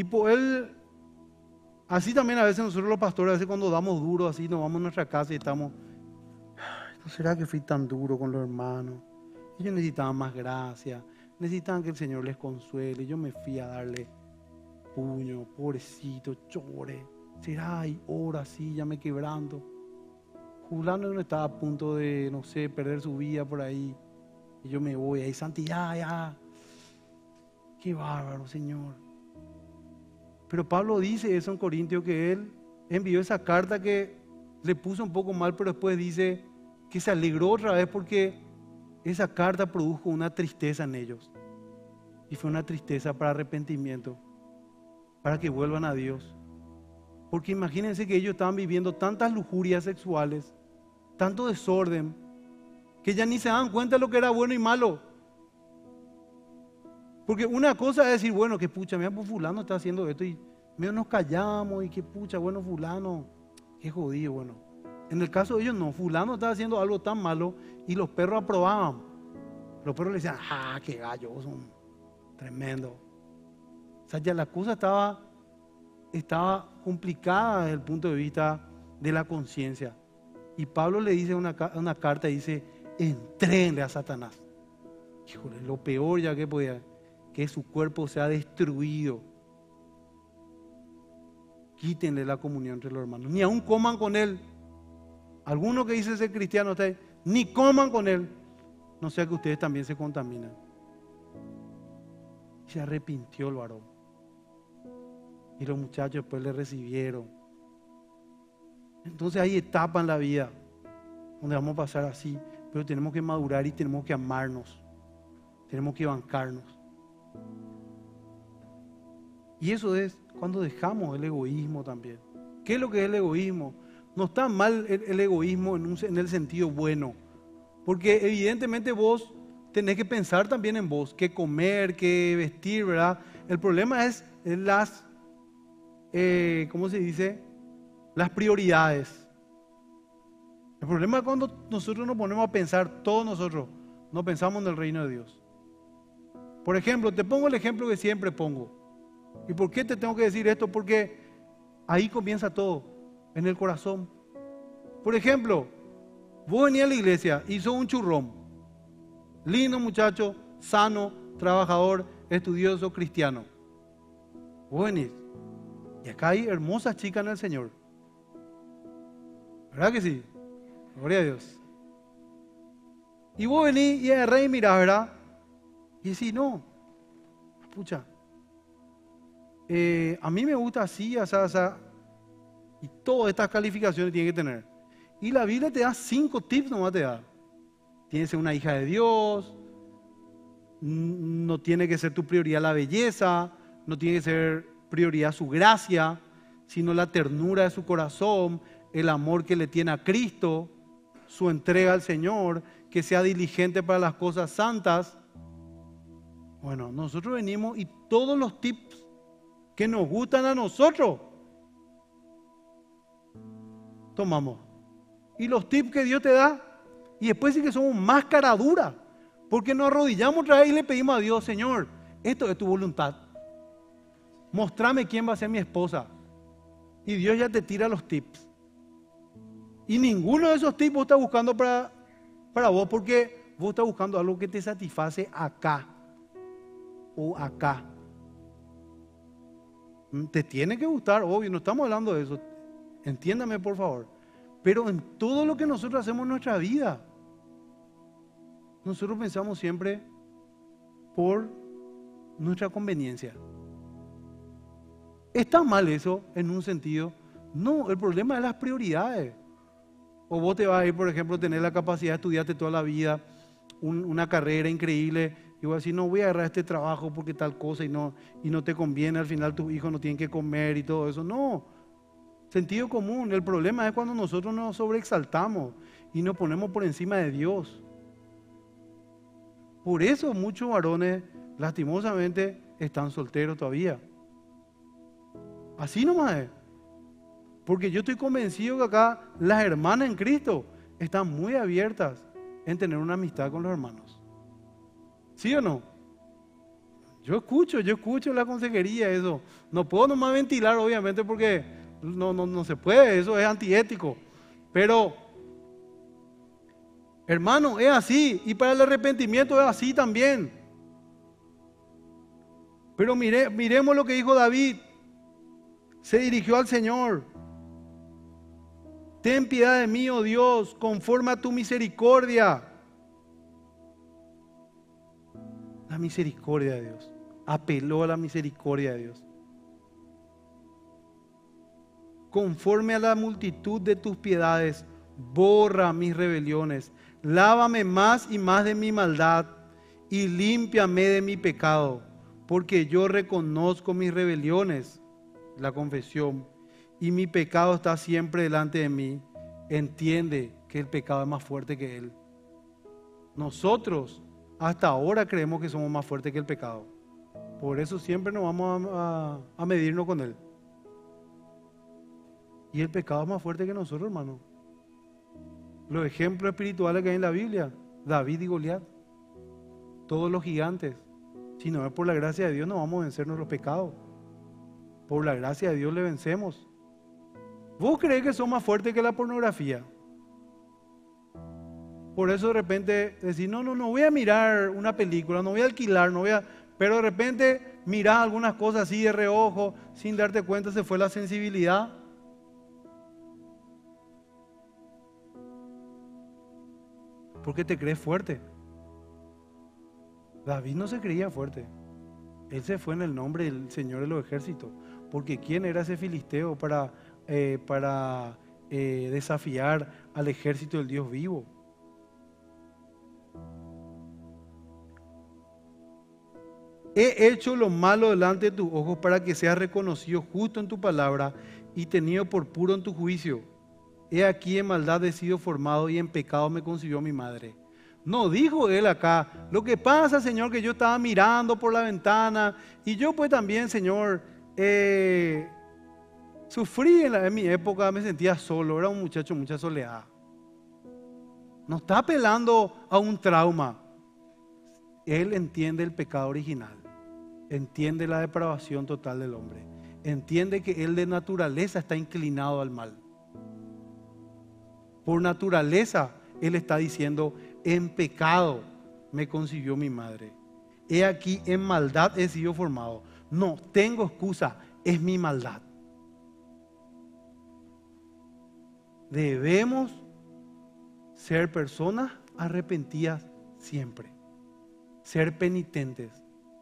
así también a veces nosotros los pastores, a veces cuando damos duro así, nos vamos a nuestra casa y estamos, ¿no será que fui tan duro con los hermanos? Ellos necesitaban más gracia, necesitaban que el Señor les consuele. Yo me fui a darle puño, pobrecito, llore. ¿Será? Y ora así, ya me quebrando. Fulano no estaba a punto de, no sé, perder su vida por ahí. Y yo me voy ahí, santidad, ya. Qué bárbaro, Señor. Pero Pablo dice eso en Corintios, que él envió esa carta que le puso un poco mal, pero después dice que se alegró otra vez porque esa carta produjo una tristeza en ellos. Y fue una tristeza para arrepentimiento, para que vuelvan a Dios. Porque imagínense que ellos estaban viviendo tantas lujurias sexuales, tanto desorden, que ya ni se dan cuenta de lo que era bueno y malo. Porque una cosa es decir, bueno, que pucha, mira, pues fulano está haciendo esto y medio nos callamos y que pucha, bueno, fulano, qué jodido, bueno. En el caso de ellos no, fulano estaba haciendo algo tan malo y los perros aprobaban. Los perros le decían, qué gallos son, tremendo. O sea, ya la cosa estaba complicada desde el punto de vista de la conciencia. Y Pablo le dice una carta, dice, entréguenle a Satanás. Híjole, lo peor ya que podía, que su cuerpo sea destruido. Quítenle la comunión entre los hermanos. Ni aún coman con él. Alguno que dice ser cristiano está ahí, ni coman con él. No sea que ustedes también se contaminan. Y se arrepintió el varón. Y los muchachos después le recibieron. Entonces hay etapas en la vida donde vamos a pasar así, pero tenemos que madurar y tenemos que amarnos. Tenemos que bancarnos. Y eso es cuando dejamos el egoísmo también. ¿Qué es lo que es el egoísmo? No está mal el egoísmo en el sentido bueno, porque evidentemente vos tenés que pensar también en vos, qué comer, qué vestir, ¿verdad? El problema es las, ¿cómo se dice? Las prioridades. El problema es cuando nosotros nos ponemos a pensar, todos nosotros, no pensamos en el reino de Dios. Por ejemplo, te pongo el ejemplo que siempre pongo. ¿Y por qué te tengo que decir esto? Porque ahí comienza todo, en el corazón. Por ejemplo, vos venís a la iglesia y sos un churrón. Lindo muchacho, sano, trabajador, estudioso, cristiano. Vos venís. Y acá hay hermosas chicas en el Señor. ¿Verdad que sí? Gloria a Dios. Y vos venís y agarrás y mirás, ¿verdad? Y decís, no, pucha, a mí me gusta así, asá, y todas estas calificaciones tienen que tener. Y la Biblia te da 5 tips nomás te da. Tienes que ser una hija de Dios, no tiene que ser tu prioridad la belleza, no tiene que ser prioridad su gracia, sino la ternura de su corazón, el amor que le tiene a Cristo, su entrega al Señor, que sea diligente para las cosas santas. Bueno, nosotros venimos y todos los tips que nos gustan a nosotros, tomamos. Y los tips que Dios te da, y después sí que somos más cara dura, porque nos arrodillamos otra vez y le pedimos a Dios, Señor, esto es tu voluntad. Mostrame quién va a ser mi esposa. Y Dios ya te tira los tips. Y ninguno de esos tips vos estás buscando para vos, porque vos estás buscando algo que te satisface acá o acá. Te tiene que gustar, obvio, no estamos hablando de eso. Entiéndame, por favor. Pero en todo lo que nosotros hacemos en nuestra vida, nosotros pensamos siempre por nuestra conveniencia. ¿Está mal eso en un sentido? No, el problema es las prioridades. O vos te vas a ir, por ejemplo, a tener la capacidad de estudiarte toda la vida, una carrera increíble, y vas a decir, no voy a agarrar este trabajo porque tal cosa y no te conviene, al final tus hijos no tienen que comer y todo eso. No, sentido común. El problema es cuando nosotros nos sobreexaltamos y nos ponemos por encima de Dios. Por eso muchos varones, lastimosamente, están solteros todavía. Así nomás es. Porque yo estoy convencido que acá las hermanas en Cristo están muy abiertas en tener una amistad con los hermanos. ¿Sí o no? Yo escucho la consejería, eso. No puedo nomás ventilar, obviamente, porque no se puede, eso es antiético. Pero, hermano, es así. Y para el arrepentimiento es así también. Pero miremos lo que dijo David. Se dirigió al Señor. Ten piedad de mí, oh Dios, conforme a tu misericordia. La misericordia de Dios. Apeló a la misericordia de Dios. Conforme a la multitud de tus piedades, borra mis rebeliones. Lávame más y más de mi maldad y límpiame de mi pecado, porque yo reconozco mis rebeliones, la confesión, y mi pecado está siempre delante de mí. Entiende que el pecado es más fuerte que él. Nosotros hasta ahora creemos que somos más fuertes que el pecado. Por eso siempre nos vamos a medirnos con él. Y el pecado es más fuerte que nosotros, hermano. Los ejemplos espirituales que hay en la Biblia, David y Goliat, todos los gigantes. Si no es por la gracia de Dios, no vamos a vencer nuestros pecados. Por la gracia de Dios le vencemos. ¿Vos creés que son más fuertes que la pornografía? Por eso de repente decís, no voy a mirar una película, no voy a alquilar, pero de repente mirás algunas cosas así de reojo, sin darte cuenta se fue la sensibilidad. Porque te crees fuerte. David no se creía fuerte. Él se fue en el nombre del Señor de los ejércitos. Porque ¿quién era ese filisteo para desafiar al ejército del Dios vivo? He hecho lo malo delante de tus ojos para que seas reconocido justo en tu palabra y tenido por puro en tu juicio. he aquí en maldad he sido formado y en pecado me concibió mi madre. No dijo él acá, lo que pasa, Señor, que yo estaba mirando por la ventana y yo pues también, Señor, sufrí en mi época, me sentía solo, era un muchacho, mucha soledad. No está apelando a un trauma. Él entiende el pecado original, entiende la depravación total del hombre, entiende que él de naturaleza está inclinado al mal. Por naturaleza, él está diciendo, en pecado me concibió mi madre. He aquí, en maldad he sido formado. No tengo excusa, es mi maldad. Debemos ser personas arrepentidas siempre. Ser penitentes.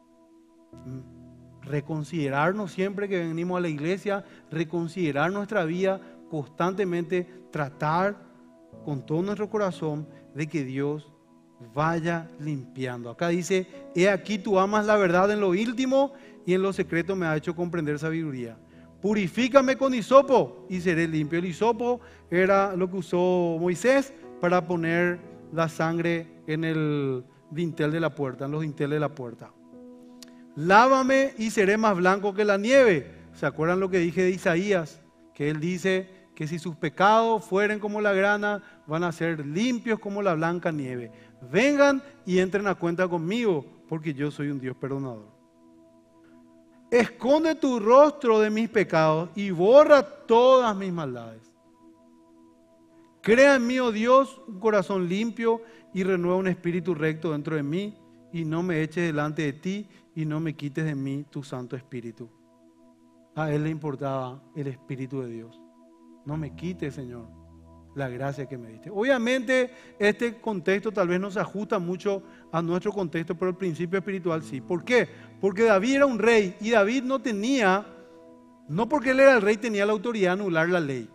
Reconsiderarnos siempre que venimos a la iglesia, reconsiderar nuestra vida constantemente, tratar con todo nuestro corazón de que Dios vaya limpiando. Acá dice, he aquí tú amas la verdad en lo íntimo y en lo secreto me ha hecho comprender sabiduría. Purifícame con hisopo y seré limpio. El hisopo era lo que usó Moisés para poner la sangre en el dintel de la puerta, en los dinteles de la puerta. Lávame y seré más blanco que la nieve. ¿Se acuerdan lo que dije de Isaías? Que él dice que si sus pecados fueren como la grana, van a ser limpios como la blanca nieve. Vengan y entren a cuenta conmigo, porque yo soy un Dios perdonador. Esconde tu rostro de mis pecados y borra todas mis maldades. Crea en mí, oh Dios, un corazón limpio y renueva un espíritu recto dentro de mí, y no me eches delante de ti y no me quites de mí tu Santo Espíritu. A él le importaba el Espíritu de Dios. No me quites, Señor, la gracia que me diste. Obviamente este contexto tal vez no se ajusta mucho a nuestro contexto, pero el principio espiritual sí. ¿Por qué? Porque David era un rey y David no tenía, no porque él era el rey, tenía la autoridad de anular la ley.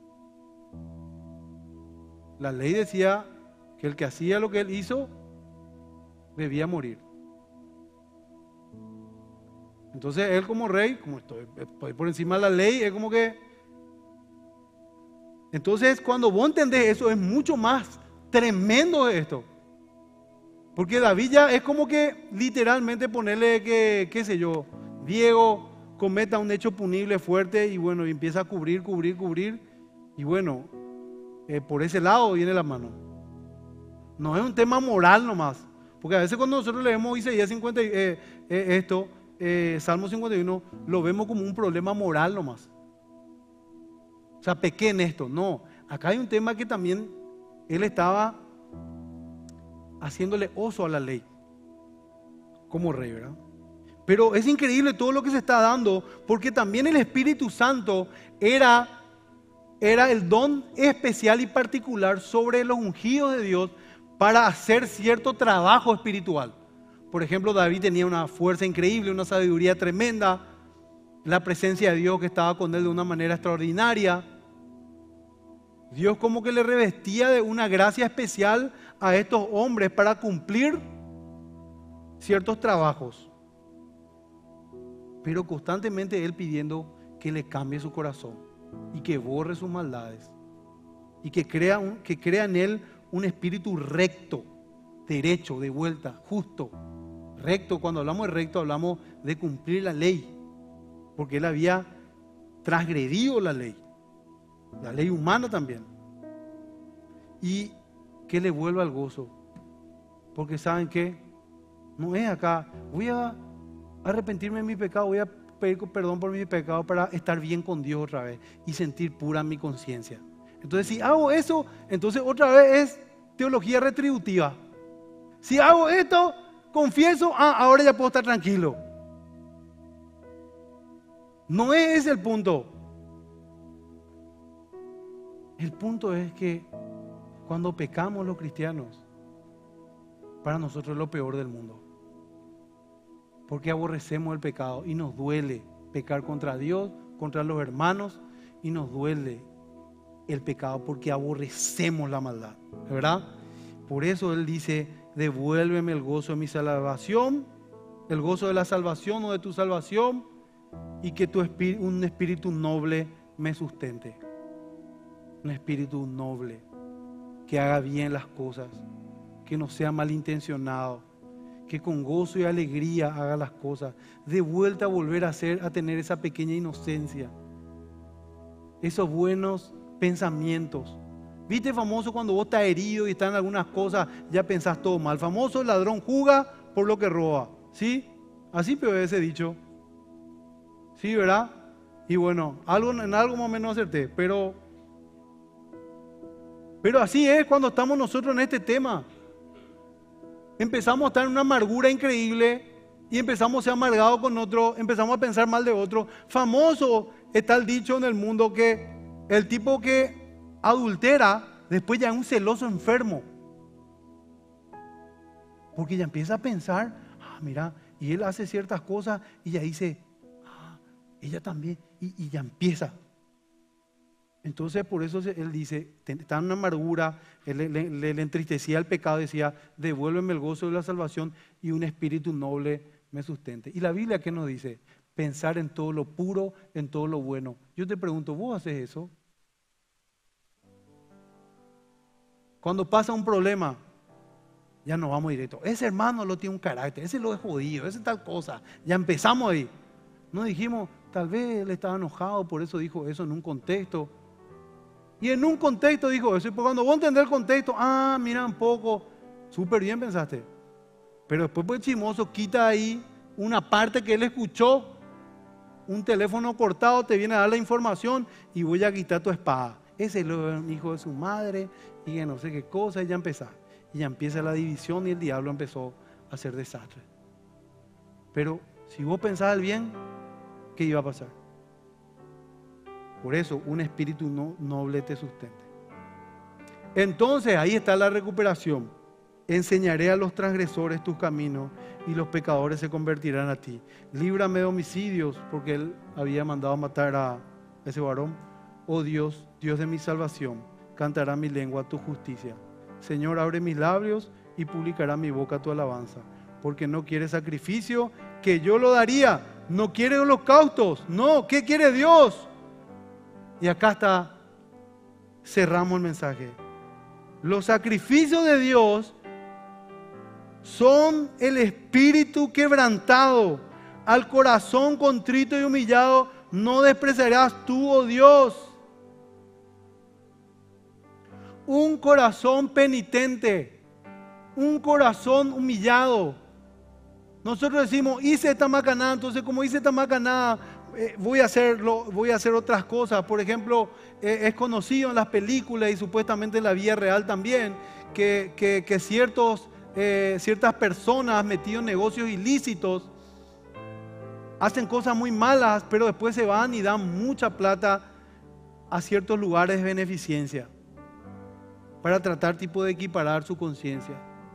La ley decía que el que hacía lo que él hizo debía morir. Entonces él como rey, como estoy por encima de la ley, es como que... Entonces cuando vos entendés eso es mucho más tremendo de esto. Porque David ya es como que literalmente ponerle que, qué sé yo, Diego cometa un hecho punible fuerte y bueno, y empieza a cubrir y bueno, por ese lado viene la mano. No es un tema moral nomás. Porque a veces cuando nosotros leemos Isaías 50, Salmo 51, lo vemos como un problema moral nomás. O sea, pequé en esto. No, acá hay un tema que también él estaba haciéndole oso a la ley como rey, ¿verdad? Pero es increíble todo lo que se está dando, porque también el Espíritu Santo era el don especial y particular sobre los ungidos de Dios para hacer cierto trabajo espiritual. Por ejemplo, David tenía una fuerza increíble, una sabiduría tremenda, la presencia de Dios que estaba con él de una manera extraordinaria. Dios como que le revestía de una gracia especial a estos hombres para cumplir ciertos trabajos. Pero constantemente él pidiendo que le cambie su corazón y que borre sus maldades y que crea en él un espíritu recto, derecho, de vuelta, justo. Recto, cuando hablamos de recto hablamos de cumplir la ley, porque él había transgredido la ley humana también. Y que le vuelva al gozo, porque ¿saben qué? No es acá, voy a arrepentirme de mi pecado, voy a pedir perdón por mi pecado para estar bien con Dios otra vez y sentir pura mi conciencia. Entonces si hago eso, entonces otra vez es teología retributiva. Si hago esto, confieso, ahora ya puedo estar tranquilo. No es ese el punto. El punto es que cuando pecamos los cristianos, para nosotros es lo peor del mundo. Porque aborrecemos el pecado y nos duele pecar contra Dios, contra los hermanos, y nos duele el pecado porque aborrecemos la maldad, ¿verdad? Por eso Él dice, devuélveme el gozo de mi salvación, el gozo de la salvación o de tu salvación, y que un espíritu noble me sustente. un espíritu noble, que haga bien las cosas, que no sea malintencionado, que con gozo y alegría haga las cosas, de vuelta a volver a tener esa pequeña inocencia, esos buenos pensamientos. ¿Viste famoso cuando vos estás herido y están algunas cosas, ya pensás todo mal? Famoso, el ladrón juzga por lo que roba, ¿sí? Así pero ese dicho, ¿sí, verdad? Y bueno, en algo más o menos acerté, pero así es cuando estamos nosotros en este tema. Empezamos a estar en una amargura increíble y empezamos a ser amargados con otro, empezamos a pensar mal de otro. Famoso está el dicho en el mundo que el tipo que adultera después ya es un celoso enfermo. Porque ya empieza a pensar, mira, y él hace ciertas cosas y ya dice, ella también, y ya empieza. Entonces por eso él dice, está en una amargura, él le entristecía el pecado, decía, devuélveme el gozo de la salvación y un espíritu noble me sustente. Y la Biblia, ¿qué nos dice? Pensar en todo lo puro, en todo lo bueno. Yo te pregunto, ¿vos haces eso? Cuando pasa un problema, ya nos vamos directo. Ese hermano lo tiene un carácter, ese lo es jodido, ese tal cosa. Ya empezamos ahí. No dijimos, tal vez él estaba enojado, por eso dijo eso en un contexto. Y en un contexto dijo eso. Y cuando vos entendés el contexto, mira un poco, súper bien pensaste. Pero después pues el chismoso quita ahí una parte que él escuchó, un teléfono cortado, te viene a dar la información y voy a quitar tu espada. Ese es el hijo de su madre y que no sé qué cosa, y ya empezó. Y ya empieza la división y el diablo empezó a hacer desastre. Pero si vos pensás el bien, ¿qué iba a pasar? Por eso un espíritu noble te sustente. Entonces ahí está la recuperación. Enseñaré a los transgresores tus caminos y los pecadores se convertirán a ti. Líbrame de homicidios, porque él había mandado matar a ese varón. Oh Dios, Dios de mi salvación, cantará mi lengua tu justicia. Señor, abre mis labios y publicará mi boca tu alabanza. Porque no quiere sacrificio, que yo lo daría. No quiere holocaustos. No, ¿qué quiere Dios? Y acá está, cerramos el mensaje. Los sacrificios de Dios son el espíritu quebrantado. Al corazón contrito y humillado no despreciarás tú, oh Dios. Un corazón penitente, un corazón humillado. Nosotros decimos, hice esta macanada, entonces como hice esta macanada, voy a hacer otras cosas. Por ejemplo, es conocido en las películas y supuestamente en la vida real también, que ciertas personas metidas en negocios ilícitos hacen cosas muy malas, pero después se van y dan mucha plata a ciertos lugares de beneficencia para tratar de equiparar su conciencia.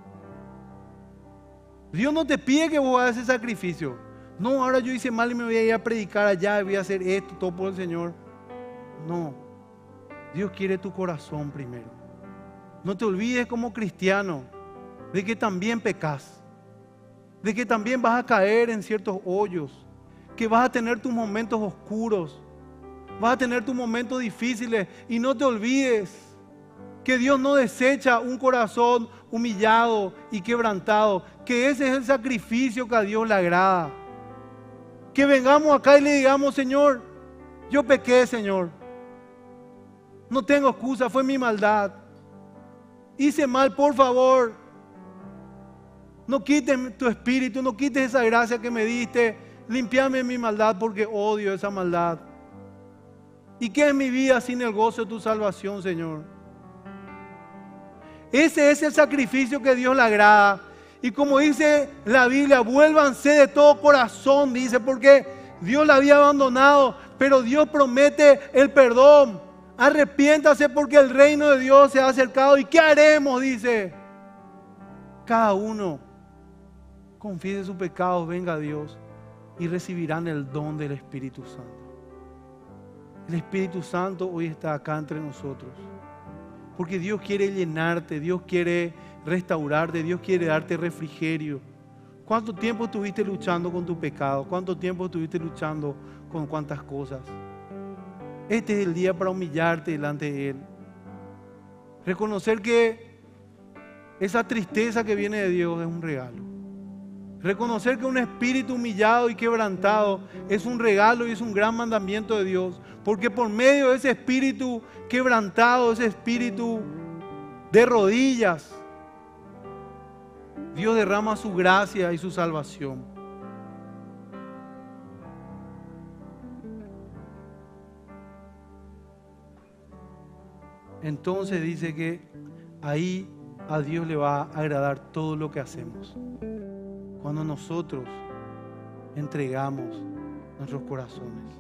Dios no te pide que vos hagas ese sacrificio. No, ahora yo hice mal y me voy a ir a predicar allá y voy a hacer esto, todo por el Señor. No, Dios quiere tu corazón primero. No te olvides como cristiano de que también pecas, de que también vas a caer en ciertos hoyos, que vas a tener tus momentos oscuros, vas a tener tus momentos difíciles, y no te olvides que Dios no desecha un corazón humillado y quebrantado, que ese es el sacrificio que a Dios le agrada. Que vengamos acá y le digamos, Señor, yo pequé, Señor, no tengo excusa, fue mi maldad, hice mal, por favor, no quites tu espíritu, no quites esa gracia que me diste, limpiame mi maldad porque odio esa maldad. ¿Y qué es mi vida sin el gozo de tu salvación, Señor? Ese es el sacrificio que Dios le agrada. Y como dice la Biblia, vuélvanse de todo corazón, dice, porque Dios la había abandonado, pero Dios promete el perdón. Arrepiéntase porque el reino de Dios se ha acercado. ¿Y qué haremos? Dice, cada uno confiese sus pecados, venga a Dios y recibirán el don del Espíritu Santo. El Espíritu Santo hoy está acá entre nosotros. Porque Dios quiere llenarte, Dios quiere restaurarte, Dios quiere darte refrigerio. ¿Cuánto tiempo estuviste luchando con tu pecado? ¿Cuánto tiempo estuviste luchando con cuántas cosas? Este es el día para humillarte delante de Él. Reconocer que esa tristeza que viene de Dios es un regalo. Reconocer que un espíritu humillado y quebrantado es un regalo y es un gran mandamiento de Dios. Porque por medio de ese espíritu quebrantado, ese espíritu de rodillas, Dios derrama su gracia y su salvación. Entonces dice que ahí a Dios le va a agradar todo lo que hacemos. Cuando nosotros entregamos nuestros corazones.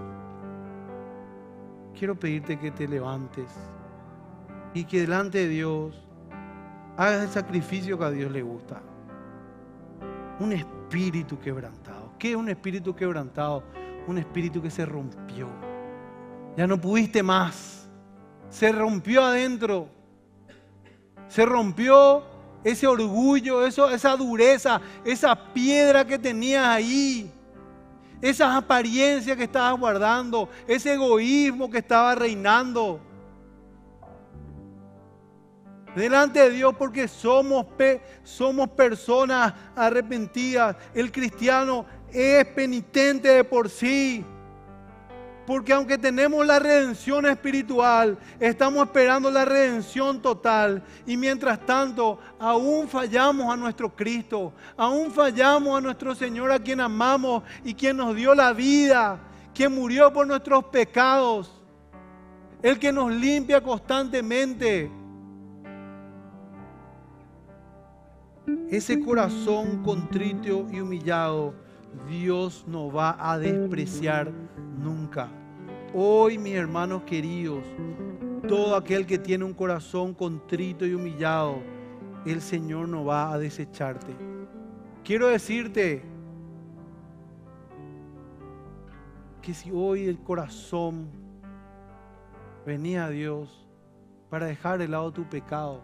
Quiero pedirte que te levantes y que delante de Dios hagas el sacrificio que a Dios le gusta. Un espíritu quebrantado. ¿Qué es un espíritu quebrantado? Un espíritu que se rompió. Ya no pudiste más. Se rompió adentro. Se rompió ese orgullo, esa dureza, esa piedra que tenías ahí. Esas apariencias que estabas guardando, ese egoísmo que estaba reinando. Delante de Dios, porque somos personas arrepentidas. El cristiano es penitente de por sí. Porque aunque tenemos la redención espiritual, estamos esperando la redención total. Y mientras tanto, aún fallamos a nuestro Cristo. Aún fallamos a nuestro Señor, a quien amamos y quien nos dio la vida. Quien murió por nuestros pecados. El que nos limpia constantemente. Ese corazón contrito y humillado, Dios no va a despreciar nunca. Hoy, mis hermanos queridos, todo aquel que tiene un corazón contrito y humillado, el Señor no va a desecharte. Quiero decirte que si hoy el corazón venía a Dios para dejar de lado tu pecado,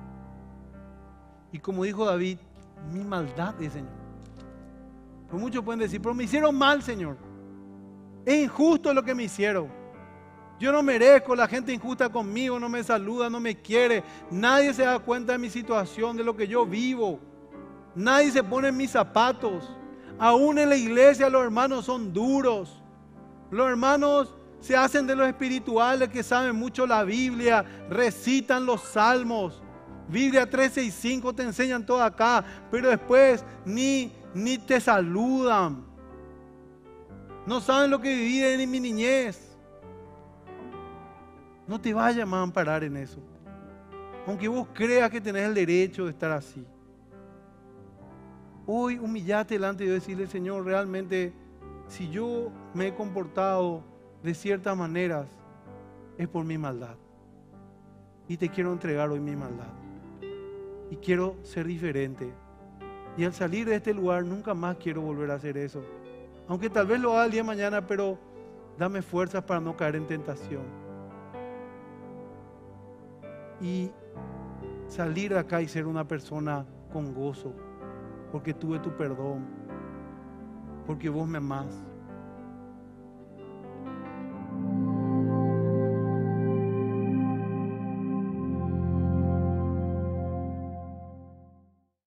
y como dijo David, mi maldad es, Señor. Pues muchos pueden decir, pero me hicieron mal, Señor. Es injusto lo que me hicieron. Yo no merezco, la gente injusta conmigo, no me saluda, no me quiere. Nadie se da cuenta de mi situación, de lo que yo vivo. Nadie se pone en mis zapatos. Aún en la iglesia los hermanos son duros. Los hermanos se hacen de los espirituales que saben mucho la Biblia, recitan los salmos. Biblia 365 te enseñan todo acá, pero después ni te saludan. No saben lo que viví en mi niñez. No te vayas más a amparar en eso. Aunque vos creas que tenés el derecho de estar así. Hoy humillate delante de Dios y decirle, Señor, realmente, si yo me he comportado de ciertas maneras, es por mi maldad. Y te quiero entregar hoy mi maldad. Y quiero ser diferente. Y al salir de este lugar, nunca más quiero volver a hacer eso. Aunque tal vez lo haga el día de mañana, pero dame fuerzas para no caer en tentación. Y salir de acá y ser una persona con gozo. Porque tuve tu perdón. Porque vos me amás.